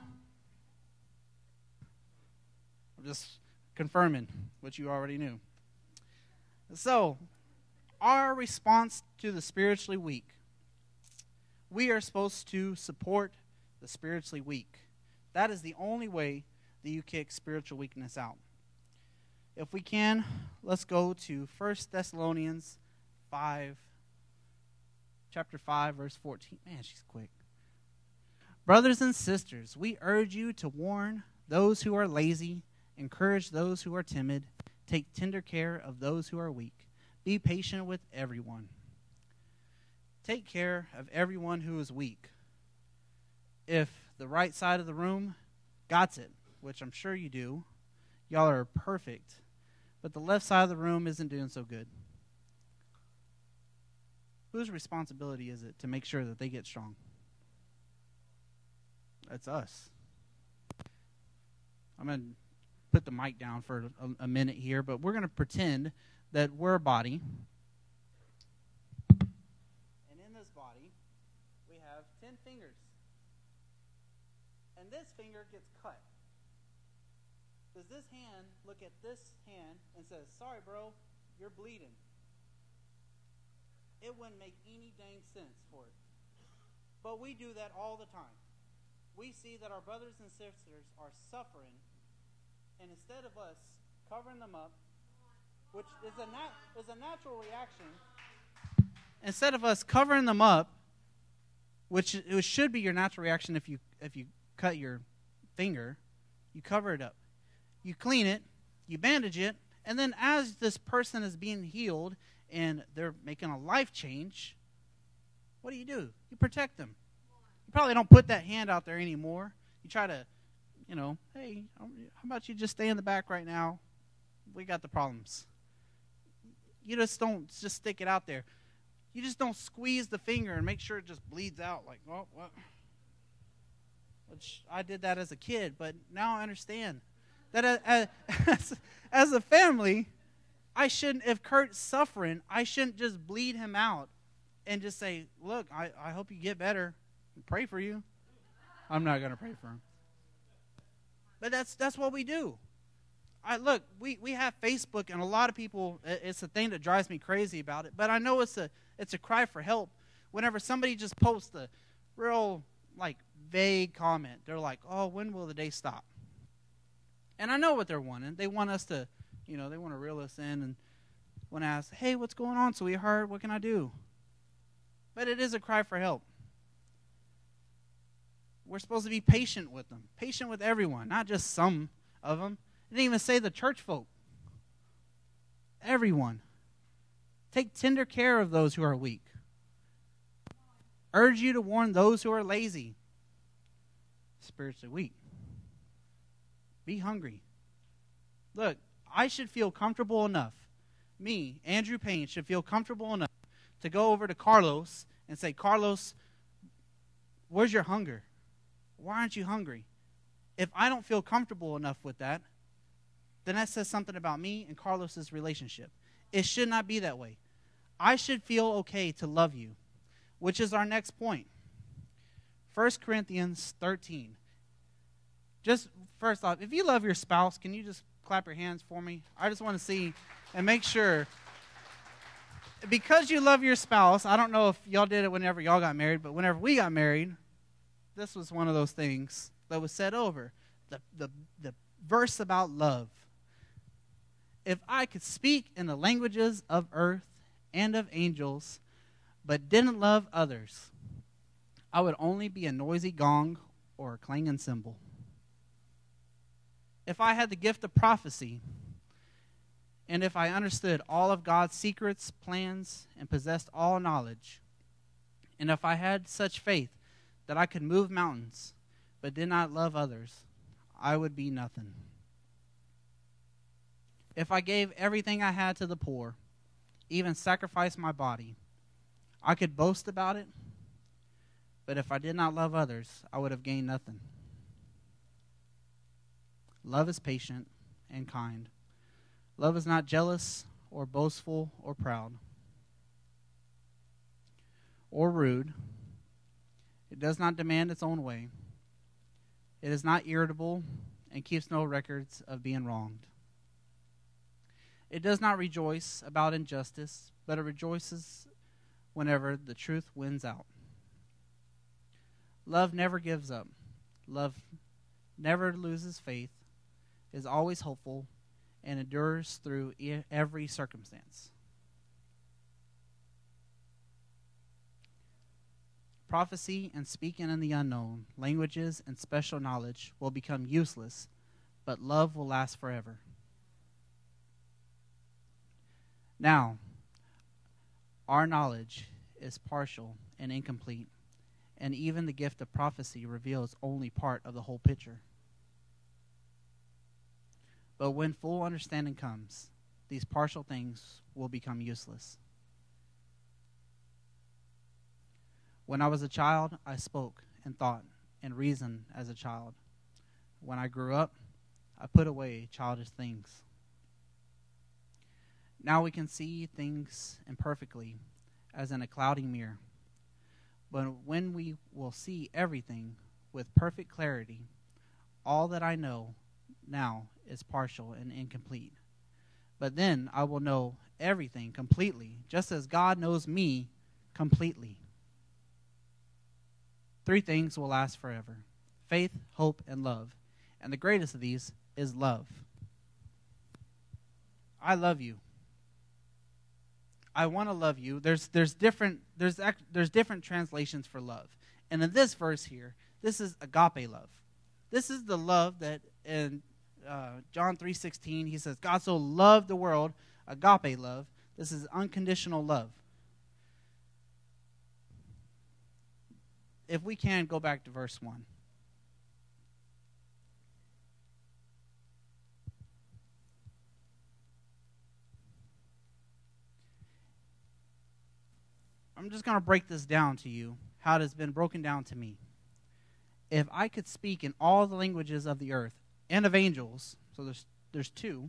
I'm just confirming what you already knew. So, our response to the spiritually weak. We are supposed to support the spiritually weak. That is the only way that you kick spiritual weakness out. If we can, let's go to 1 Thessalonians 5, chapter 5, verse 14. Man, she's quick. Brothers and sisters, we urge you to warn those who are lazy, encourage those who are timid, take tender care of those who are weak. Be patient with everyone. Take care of everyone who is weak. If the right side of the room got it, which I'm sure you do, y'all are perfect, but the left side of the room isn't doing so good. Whose responsibility is it to make sure that they get strong? That's us. I'm going to put the mic down for a minute here, but we're going to pretend that we're a body. And in this body, we have 10 fingers. And this finger gets cut. Does this hand look at this hand and says, sorry, bro, you're bleeding? It wouldn't make any dang sense for it. But we do that all the time. We see that our brothers and sisters are suffering, and instead of us covering them up, which is a natural reaction, instead of us covering them up, which it should be your natural reaction if you cut your finger, You cover it up. You clean it. You bandage it. And then as this person is being healed and they're making a life change, what do? You protect them. You probably don't put that hand out there anymore. You try to, hey, how about you just stay in the back right now? We got the problems. You just don't just stick it out there. You just don't squeeze the finger and make sure it just bleeds out like, oh, what? Which I did that as a kid, but now I understand that as a family, I shouldn't, if Kurt's suffering, I shouldn't just bleed him out and just say, look, I hope you get better. Pray for you. I'm not going to pray for him. But that's what we do. We have Facebook, and a lot of people, it's a thing that drives me crazy about it. But I know it's a cry for help. Whenever somebody just posts a real, vague comment, they're like, oh, when will the day stop? And I know what they're wanting. They want us to, they want to reel us in and want to ask, hey, what's going on, sweetheart? What can I do? But it is a cry for help. We're supposed to be patient with them, patient with everyone, not just some of them. It didn't even say the church folk. Everyone. Take tender care of those who are weak. Urge you to warn those who are lazy, spiritually weak. Be hungry. Look, I should feel comfortable enough. Me, Andrew Payne, should feel comfortable enough to go over to Carlos and say, Carlos, where's your hunger? Why aren't you hungry? If I don't feel comfortable enough with that, then that says something about me and Carlos's relationship. It should not be that way. I should feel okay to love you, which is our next point. 1 Corinthians 13. Just first off, if you love your spouse, can you just clap your hands for me? I just want to see and make sure. Because you love your spouse, I don't know if y'all did it whenever y'all got married, but whenever we got married, this was one of those things that was said over. The verse about love. If I could speak in the languages of earth and of angels, but didn't love others, I would only be a noisy gong or a clanging cymbal. If I had the gift of prophecy, and if I understood all of God's secrets, plans, and possessed all knowledge, and if I had such faith that I could move mountains, but did not love others, I would be nothing. If I gave everything I had to the poor, even sacrificed my body, I could boast about it, but if I did not love others, I would have gained nothing. Love is patient and kind. Love is not jealous or boastful or proud or rude. It does not demand its own way. It is not irritable and keeps no records of being wronged. It does not rejoice about injustice, but it rejoices whenever the truth wins out. Love never gives up. Love never loses faith, is always hopeful, and endures through every circumstance. Prophecy and speaking in the unknown, languages and special knowledge will become useless, but love will last forever. Now, our knowledge is partial and incomplete, and even the gift of prophecy reveals only part of the whole picture. But when full understanding comes, these partial things will become useless. When I was a child, I spoke and thought and reasoned as a child. When I grew up, I put away childish things. Now we can see things imperfectly, as in a cloudy mirror. But when we will see everything with perfect clarity, all that I know now is partial and incomplete. But then I will know everything completely, just as God knows me completely. 3 things will last forever: faith, hope, and love. And the greatest of these is love. I love you. I want to love you. There's different translations for love. And in this verse here, this is agape love. This is the love that in John 3:16, he says, God so loved the world, agape love. This is unconditional love. If we can, go back to verse 1. I'm just going to break this down to you, how it has been broken down to me. If I could speak in all the languages of the earth and of angels, so there's two,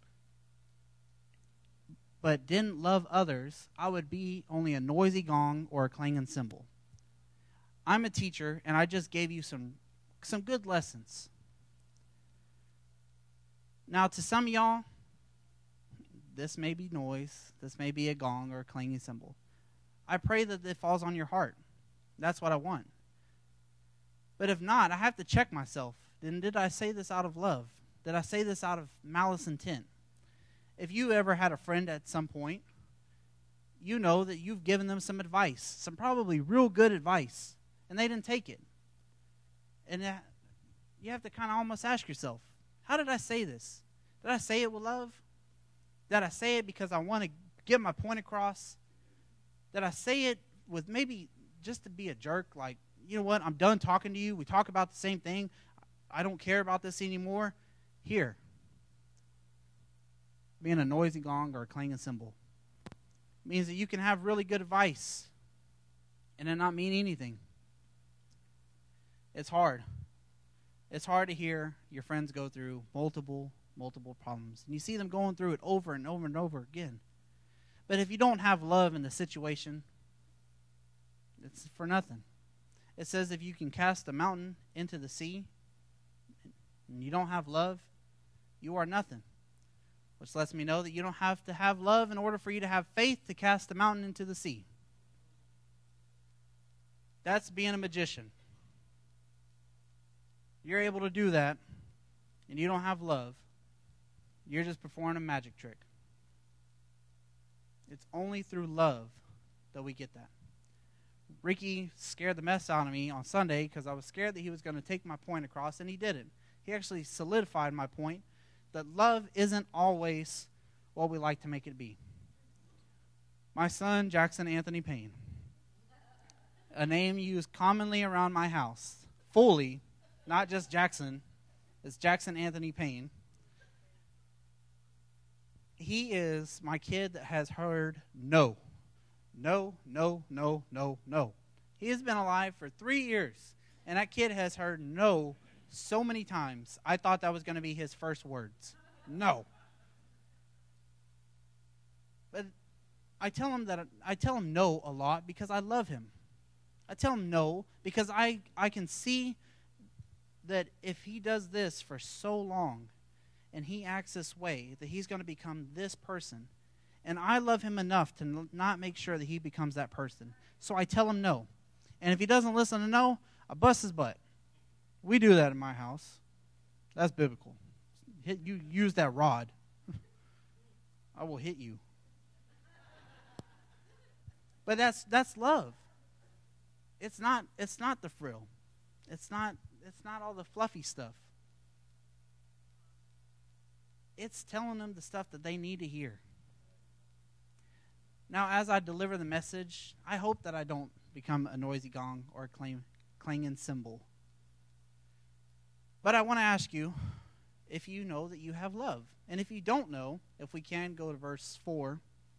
but didn't love others, I would be only a noisy gong or a clanging cymbal. I'm a teacher, and I just gave you some good lessons. Now, to some of y'all, this may be noise, this may be a gong or a clanging cymbal. I pray that it falls on your heart. That's what I want. But if not, I have to check myself. Then did I say this out of love? Did I say this out of malice intent? If you ever had a friend at some point, you know that you've given them some advice, some probably real good advice, and they didn't take it. And you have to kind of almost ask yourself, how did I say this? Did I say it with love? Did I say it because I want to get my point across? Did I say it with maybe just to be a jerk, like, you know what, I'm done talking to you. We talk about the same thing. I don't care about this anymore. Here. Being a noisy gong or a clanging cymbal means that you can have really good advice and it not mean anything. It's hard. It's hard to hear your friends go through multiple problems. And you see them going through it over and over and over again. But if you don't have love in the situation, it's for nothing. It says if you can cast a mountain into the sea and you don't have love, you are nothing. Which lets me know that you don't have to have love in order for you to have faith to cast a mountain into the sea. That's being a magician. You're able to do that, and you don't have love. You're just performing a magic trick. It's only through love that we get that. Ricky scared the mess out of me on Sunday because I was scared that he was going to take my point across, and he didn't. He actually solidified my point that love isn't always what we like to make it be. My son, Jackson Anthony Payne, a name used commonly around my house, fully, not just Jackson, it's Jackson Anthony Payne. He is my kid that has heard no. No, no, no, no, no. He has been alive for 3 years, and that kid has heard no so many times. I thought that was going to be his first words. No. But I tell him no a lot because I love him. I tell him no because I can see that if he does this for so long and he acts this way, that he's going to become this person. And I love him enough to not make sure that he becomes that person. So I tell him no. And if he doesn't listen to no, I bust his butt. We do that in my house. That's biblical. You use that rod. I will hit you. But that's love. It's not the frill. It's not all the fluffy stuff. It's telling them the stuff that they need to hear. Now, as I deliver the message, I hope that I don't become a noisy gong or a clanging cymbal. But I want to ask you if you know that you have love. And if you don't know, if we can go to verse 4.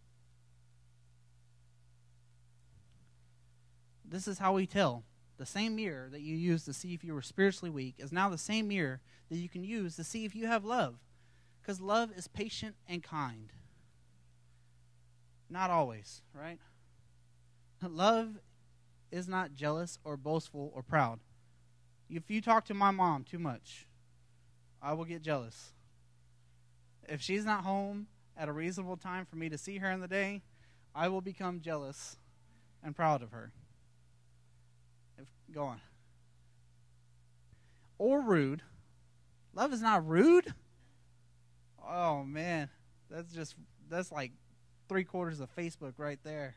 This is how we tell. The same mirror that you use to see if you were spiritually weak is now the same mirror that you can use to see if you have love. Because love is patient and kind. Not always, right? Love is not jealous or boastful or proud. If you talk to my mom too much, I will get jealous. If she's not home at a reasonable time for me to see her in the day, I will become jealous and proud of her. Go on. Or rude. Love is not rude. Oh, man. That's like 3/4 of Facebook right there.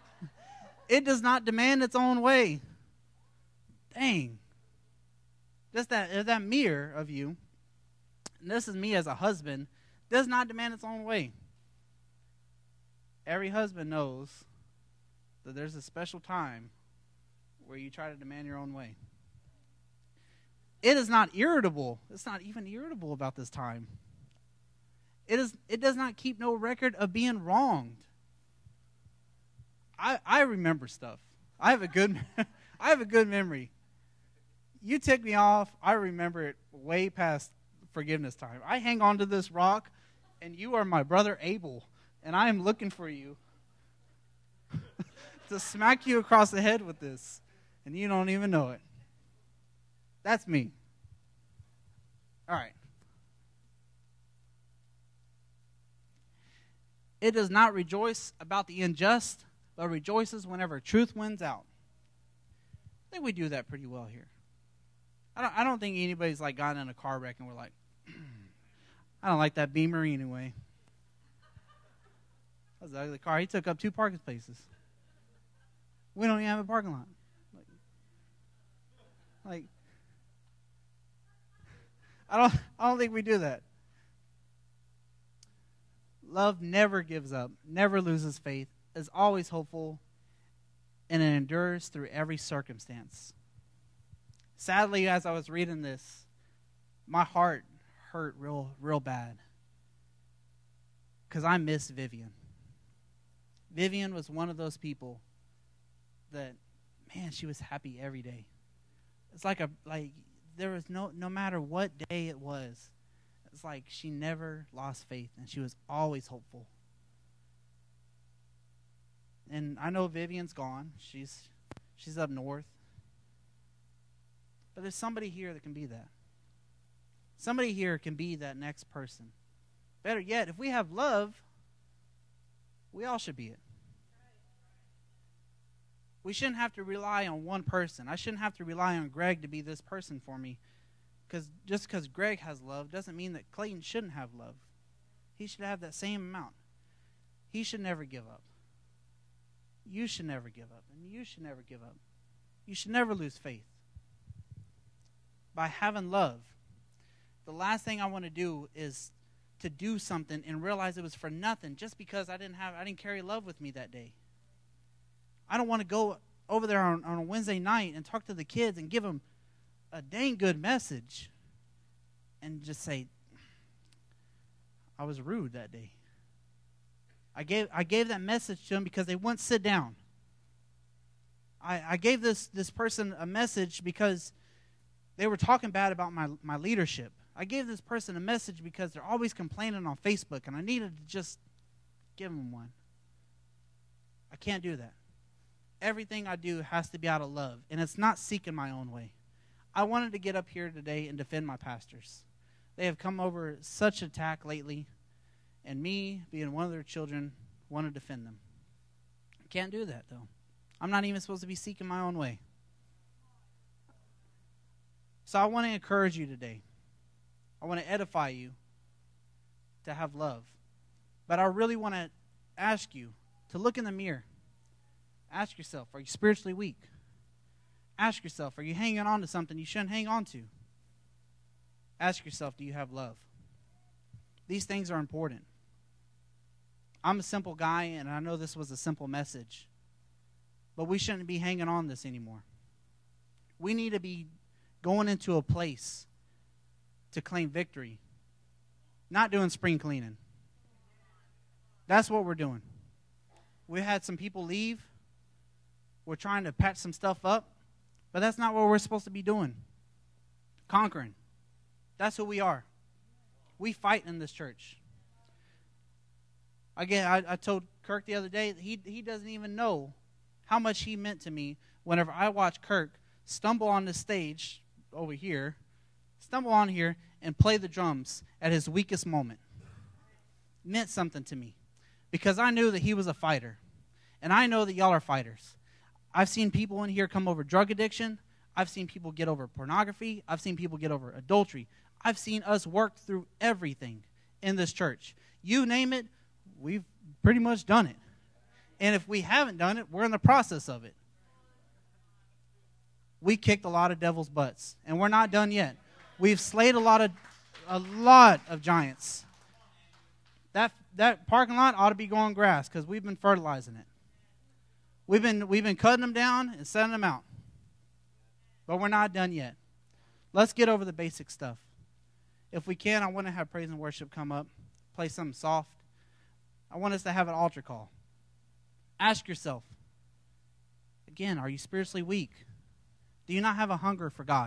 It does not demand its own way. Dang. just that mirror of you, and this is me as a husband, does not demand its own way. Every husband knows that there's a special time where you try to demand your own way. It is not irritable. It's not even irritable about this time. It does not keep no record of being wronged. I remember stuff. I have a good memory. You tick me off, I remember it way past forgiveness time. I hang on to this rock, and you are my brother Abel, and I am looking for you to smack you across the head with this, and you don't even know it. That's me. All right. It does not rejoice about the unjust, but rejoices whenever truth wins out. I think we do that pretty well here. I don't think anybody's like gotten in a car wreck and we're like, I don't like that Beamer anyway. That was the ugly car. He took up 2 parking spaces. We don't even have a parking lot. Like I don't think we do that. Love never gives up, never loses faith, is always hopeful, and it endures through every circumstance. Sadly, as I was reading this, my heart hurt real bad because I miss Vivian. Vivian was one of those people that, man, she was happy every day. It's like there was no matter what day it was, it's like she never lost faith and she was always hopeful. And I know Vivian's gone. She's up north. But there's somebody here that can be that. Somebody here can be that next person. Better yet, if we have love, we all should be it. We shouldn't have to rely on one person. I shouldn't have to rely on Greg to be this person for me. Because just because Greg has love doesn't mean that Clayton shouldn't have love. He should have that same amount. He should never give up. You should never give up. And you should never give up. You should never lose faith. By having love, the last thing I want to do is to do something and realize it was for nothing just because I didn't carry love with me that day. I don't want to go over there on a Wednesday night and talk to the kids and give them a dang good message and just say, I was rude that day. I gave that message to them because they wouldn't sit down. I gave this person a message because they were talking bad about my leadership. I gave this person a message because they're always complaining on Facebook, and I needed to just give them one. I can't do that. Everything I do has to be out of love, and it's not seeking my own way. I wanted to get up here today and defend my pastors. They have come over such attack lately, and me, being one of their children, want to defend them. I can't do that, though. I'm not even supposed to be seeking my own way. So I want to encourage you today. I want to edify you to have love. But I really want to ask you to look in the mirror. Ask yourself, are you spiritually weak? Ask yourself, are you hanging on to something you shouldn't hang on to? Ask yourself, do you have love? These things are important. I'm a simple guy, and I know this was a simple message. But we shouldn't be hanging on this anymore. We need to be going into a place to claim victory. Not doing spring cleaning. That's what we're doing. We had some people leave. We're trying to patch some stuff up. But that's not what we're supposed to be doing. Conquering. That's who we are. We fight in this church. Again, I told Kirk the other day that he doesn't even know how much he meant to me whenever I watched Kirk stumble on the stage over here, stumble on here, and play the drums at his weakest moment. It meant something to me because I knew that he was a fighter, and I know that y'all are fighters. I've seen people in here come over drug addiction. I've seen people get over pornography. I've seen people get over adultery. I've seen us work through everything in this church. You name it, we've pretty much done it. And if we haven't done it, we're in the process of it. We kicked a lot of devil's butts, and we're not done yet. We've slayed a lot of giants. That parking lot ought to be growing grass because we've been fertilizing it. We've been cutting them down and setting them out. But we're not done yet. Let's get over the basic stuff. If we can, I want to have praise and worship come up, play something soft. I want us to have an altar call. Ask yourself, again, are you spiritually weak? Do you not have a hunger for God?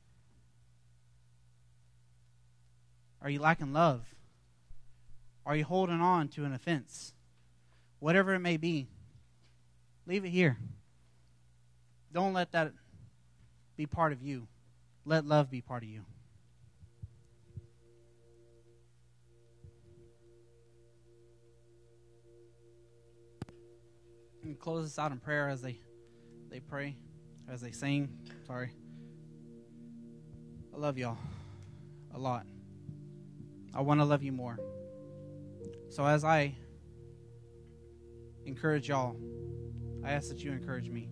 Are you lacking love? Are you holding on to an offense? Whatever it may be, leave it here. Don't let that be part of you. Let love be part of you. And close this out in prayer as they pray, as they sing. Sorry. I love y'all a lot. I want to love you more. So as I encourage y'all, I ask that you encourage me.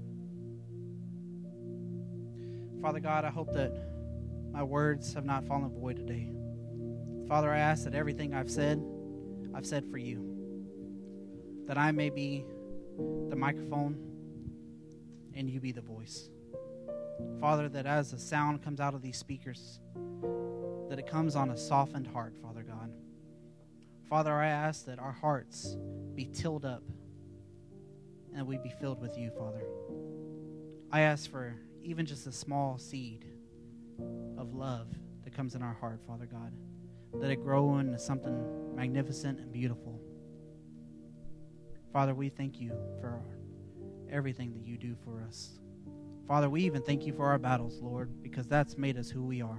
Father God, I hope that my words have not fallen void today. Father, I ask that everything I've said for you. That I may be the microphone and you be the voice. Father, that as the sound comes out of these speakers, that it comes on a softened heart, Father God. Father, I ask that our hearts be tilled up and we be filled with you, Father. I ask for even just a small seed of love that comes in our heart, Father God, that it grow into something magnificent and beautiful. Father, we thank you for everything that you do for us. Father, we even thank you for our battles, Lord, because that's made us who we are.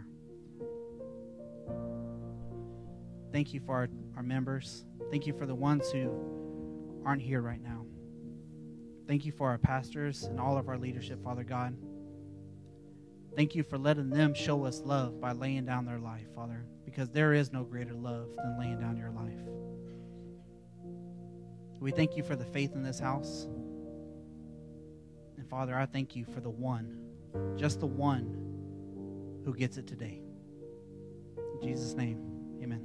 Thank you for our members. Thank you for the ones who aren't here right now. Thank you for our pastors and all of our leadership, Father God. Thank you for letting them show us love by laying down their life, Father, because there is no greater love than laying down your life. We thank you for the faith in this house. And Father, I thank you for the one, just the one who gets it today. In Jesus' name, amen.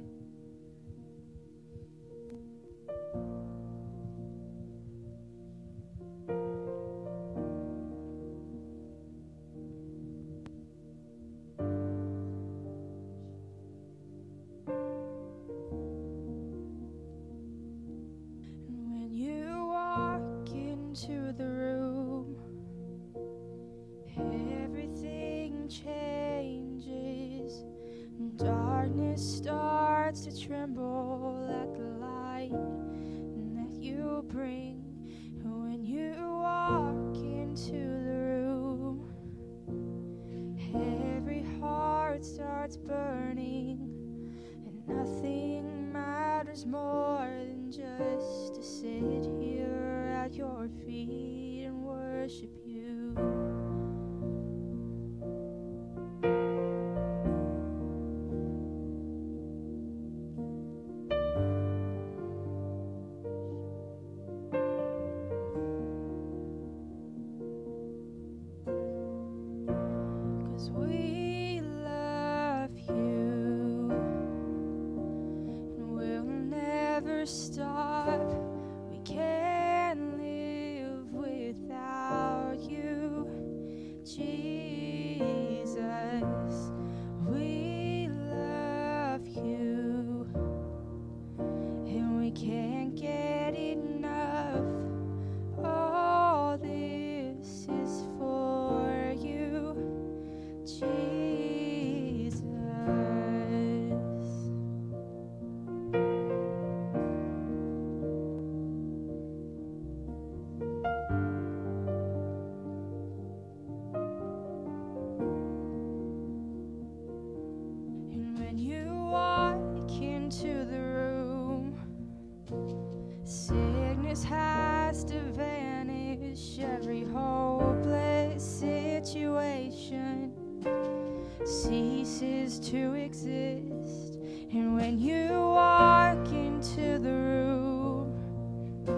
Ceases to exist, and when you walk into the room,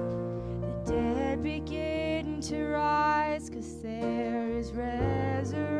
the dead begin to rise, 'cause there is resurrection.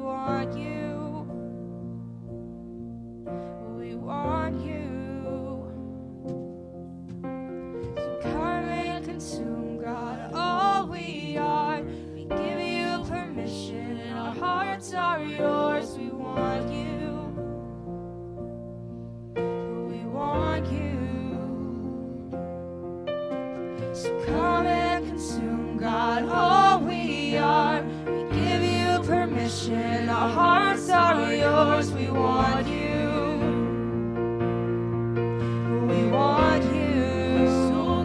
want you. We want you. So come and consume, God, all we are. We give you permission, and our hearts are yours. We want you. We want you. So come and consume, God, all we are. We give you permission, our hearts are yours. We want you. We want you. So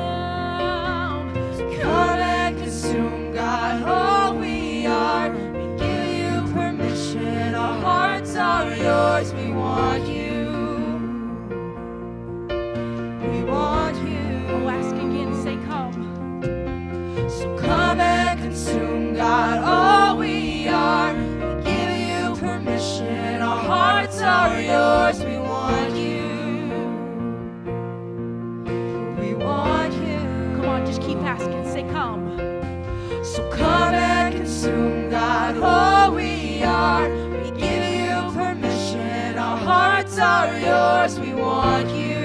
come and consume, God, all we are. We give you permission, our hearts are yours. We want you. We want you. Oh, ask again, say come. So come and consume, God, all we are. We give you permission, our hearts are yours. We want you. We want you. Come on, just keep asking, say come. So come and consume, God, all we are. We give you permission, our hearts are yours. We want you.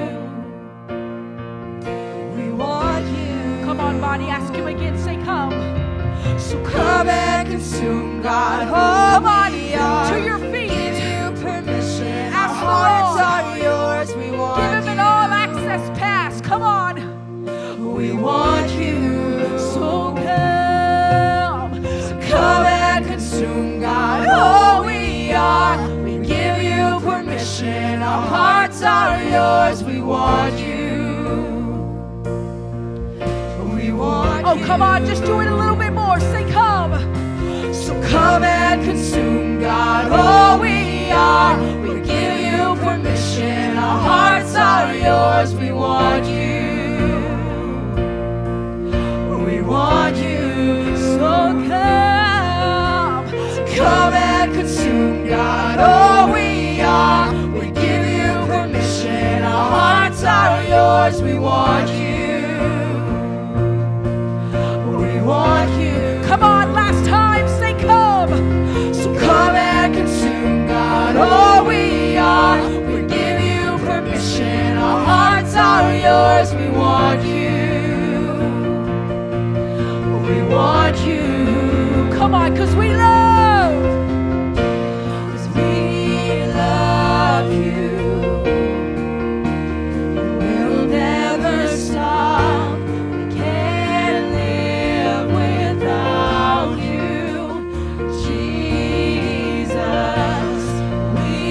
We want you. Come on, body, ask him again, say come. So come and consume, God, all Come on, we are. to your feet. Give you permission, Ask our the hearts Lord. are yours. We want Give him you. an all-access pass. Come on. We want you. So come. Come and consume, God, all we are. We give you permission, our hearts are yours. We want you. We want Oh, you. come on, just do it a little bit more. Say come. So come and consume, God, all we are. We give you permission, our hearts are yours. We want you. We want you. So come and consume, God, all we are. We give you permission, our hearts are yours. We want you. We want you. Come on, last time. Say come. So come and consume, God, all we are. We give you permission, our hearts are yours. We want you. We want you. Come on, because we love. 'Cause we love you. We'll never stop. We can't live without you, Jesus. We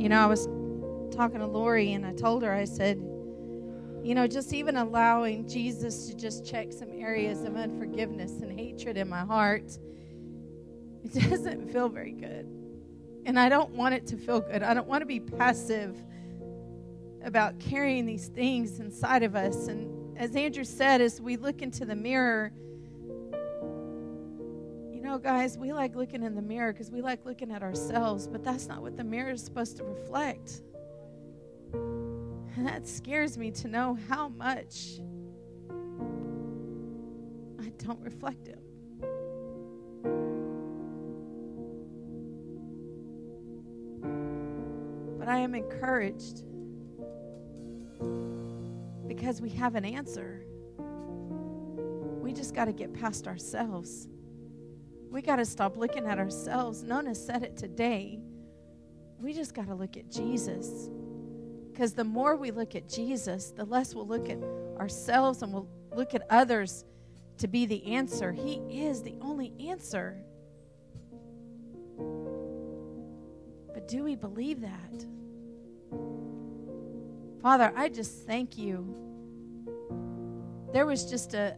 I was talking to Lori, and I told her, I said, just even allowing Jesus to just check some areas of unforgiveness and hatred in my heart, it doesn't feel very good. And I don't want it to feel good. I don't want to be passive about carrying these things inside of us. And as Andrew said, as we look into the mirror, guys, we like looking in the mirror because we like looking at ourselves, but that's not what the mirror is supposed to reflect. And that scares me to know how much I don't reflect Him. But I am encouraged because we have an answer. We just got to get past ourselves. We got to stop looking at ourselves. Nona said it today. We just got to look at Jesus. Because the more we look at Jesus, the less we'll look at ourselves and we'll look at others to be the answer. He is the only answer. But do we believe that? Father, I just thank you. There was just a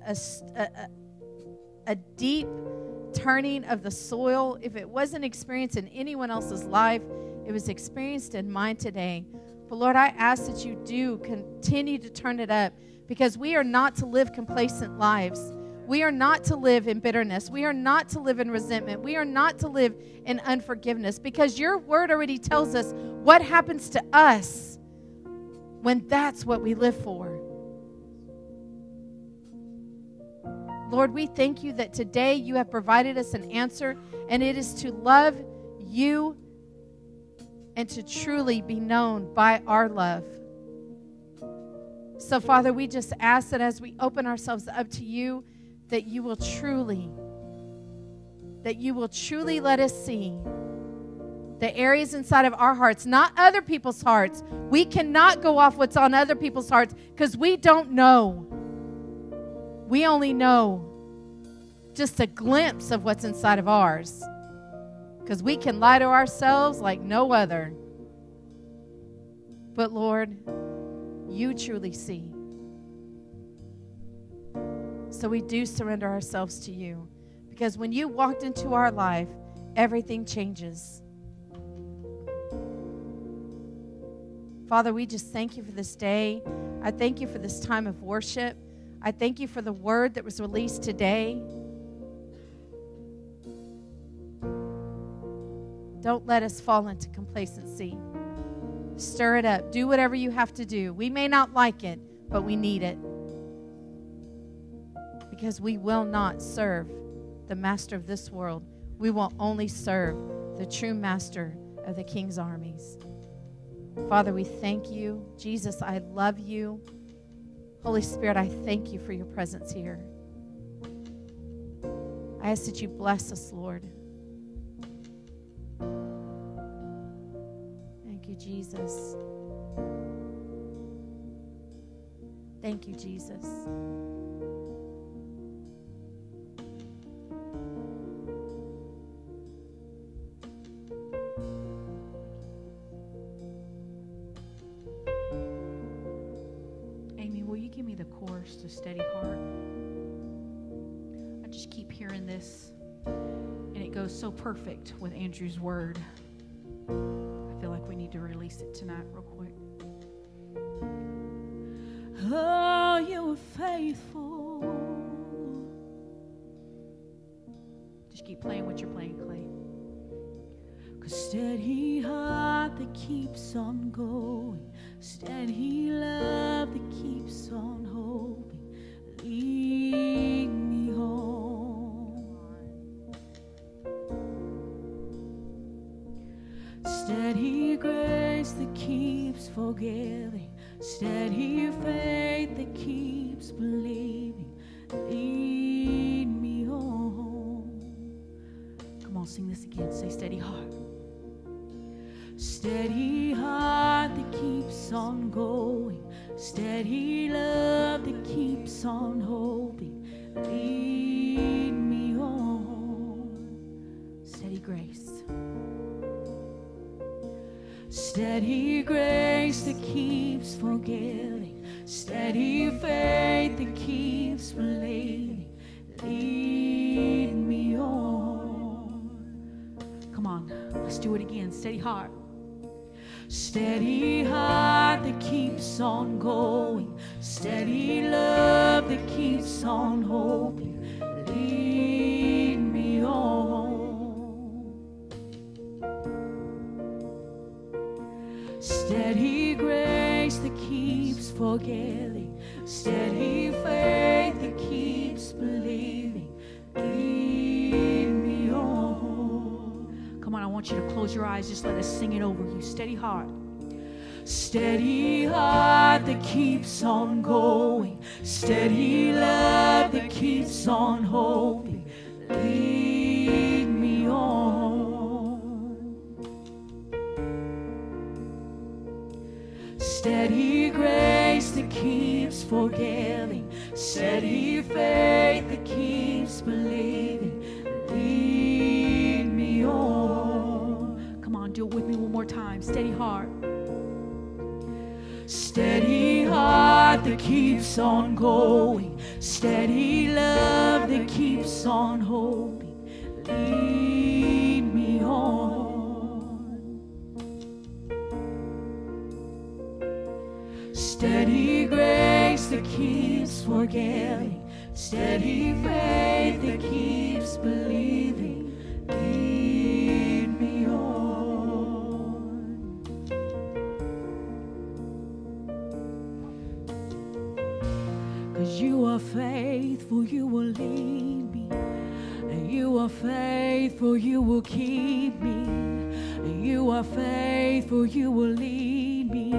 deep turning of the soil. If it wasn't experienced in anyone else's life, it was experienced in mine today. But Lord, I ask that you do continue to turn it up, because we are not to live complacent lives. We are not to live in bitterness. We are not to live in resentment. We are not to live in unforgiveness, because your word already tells us what happens to us when that's what we live for. Lord, we thank you that today you have provided us an answer, and it is to love you and to truly be known by our love. So, Father, we just ask that as we open ourselves up to you, that you will truly let us see the areas inside of our hearts, not other people's hearts. We cannot go off what's on other people's hearts because we don't know. We only know just a glimpse of what's inside of ours, because we can lie to ourselves like no other. But Lord, you truly see. So we do surrender ourselves to you, because when you walked into our life, everything changes. Father, we just thank you for this day. I thank you for this time of worship. I thank you for the word that was released today. Don't let us fall into complacency. Stir it up. Do whatever you have to do. We may not like it, but we need it. Because we will not serve the master of this world. We will only serve the true master of the King's armies. Father, we thank you. Jesus, I love you. Holy Spirit, I thank you for your presence here. I ask that you bless us, Lord. Thank you, Jesus. Thank you, Jesus. Give me the chorus to Steady Heart. I just keep hearing this, and it goes so perfect with Andrew's word. I feel like we need to release it tonight real quick. Oh, you were faithful. Just keep playing what you're playing, Clay. 'Cause steady heart that keeps on going, steady love that keeps on hoping, lead me home. Steady grace that keeps forgiving, steady faith that keeps believing, lead me home. Come on, sing this again. Say steady heart. Steady heart that keeps on going, steady love that keeps on hoping, lead me home. Steady grace. Steady grace that keeps forgiving, steady faith that keeps believing. Lead me on. Come on, let's do it again. Steady heart. Steady heart that keeps on going, steady love that keeps on hoping. Lead me on. Steady grace that keeps forgiving, steady faith that keeps believing. Lead me on. Come on, I want you to close your eyes. Just let us sing it over you. Steady heart. Steady heart that keeps on going, steady love that keeps on hoping. Lead me on. Steady grace that keeps forgiving, steady faith that keeps believing. Lead me on. Come on, do it with me one more time. Steady heart. Steady heart that keeps on going, steady love that keeps on hoping. Lead me on. Steady grace that keeps forgiving, steady faith that keeps believing. Lead me on. 'Cause you are faithful, you will lead me. You are faithful, you will keep me. You are faithful, you will lead me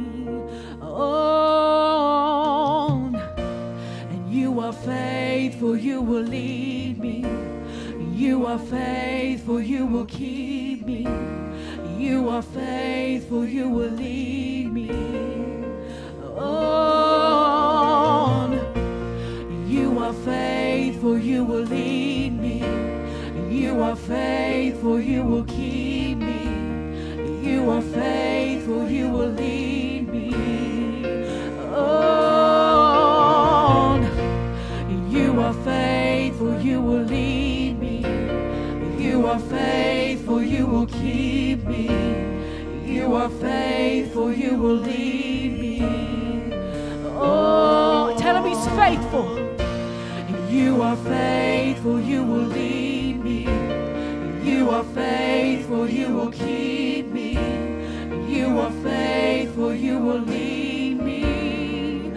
on. And you are faithful, you will lead me. You are faithful, you will keep me. You are faithful, you will lead me on. You are faithful, you will lead me. You are faithful, you will keep me. You are faithful, you will lead me on. You are faithful, you will lead me. You are faithful, you will keep me. You are faithful, you will lead me. Oh, tell him he's faithful. You are faithful, you will lead me. You are faithful, you will keep me. You are faithful, you will lead me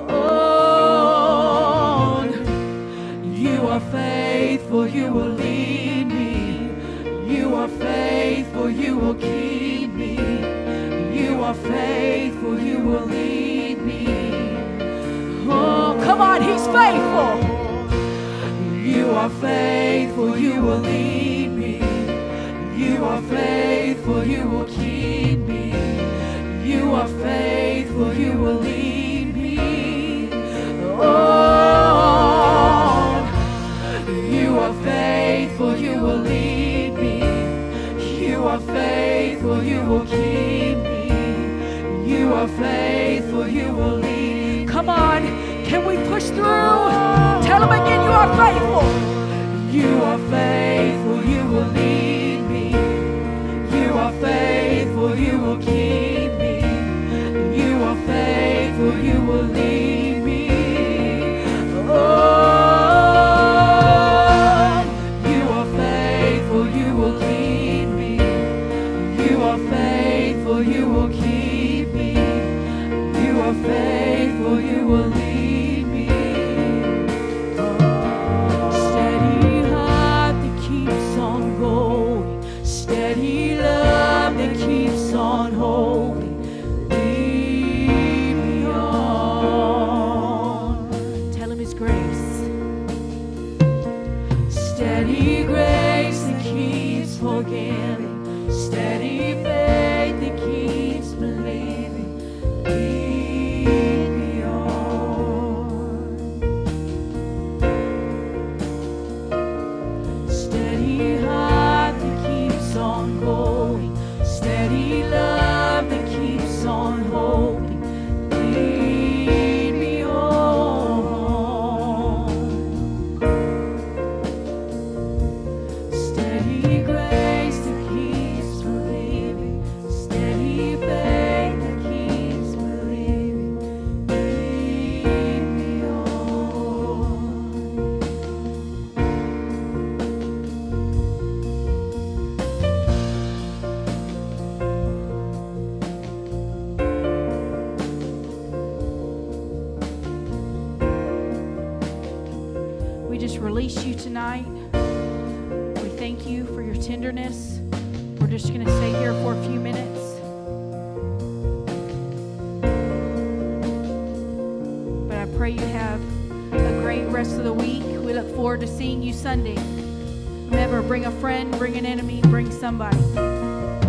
on. You are faithful, you will lead me. You are faithful, you will keep me. You are faithful, you will lead me. Oh, come on, he's faithful. You are faithful, you will lead me. You are faithful, you will keep me. You are faithful, you will lead me on. You are faithful, you will lead me. You are faithful, you will keep me. You are faithful, you will lead. Come on, can we push through? Tell them again, you are faithful. You are faithful, you will lead me. You are faithful, you will keep me. You are faithful, you will lead me. Oh, you are faithful, you will lead me. You are faithful, you will keep me. You are faithful, you will lead me. Steady love that keeps on holding. Lead me on. Tell him his grace. Steady grace that keeps forgiving. Steady faith that keeps believing. Lead me on. Steady heart on going, steady love just release you tonight. We thank you for your tenderness. We're just going to stay here for a few minutes. But I pray you have a great rest of the week. We look forward to seeing you Sunday. Remember, bring a friend, bring an enemy, bring somebody.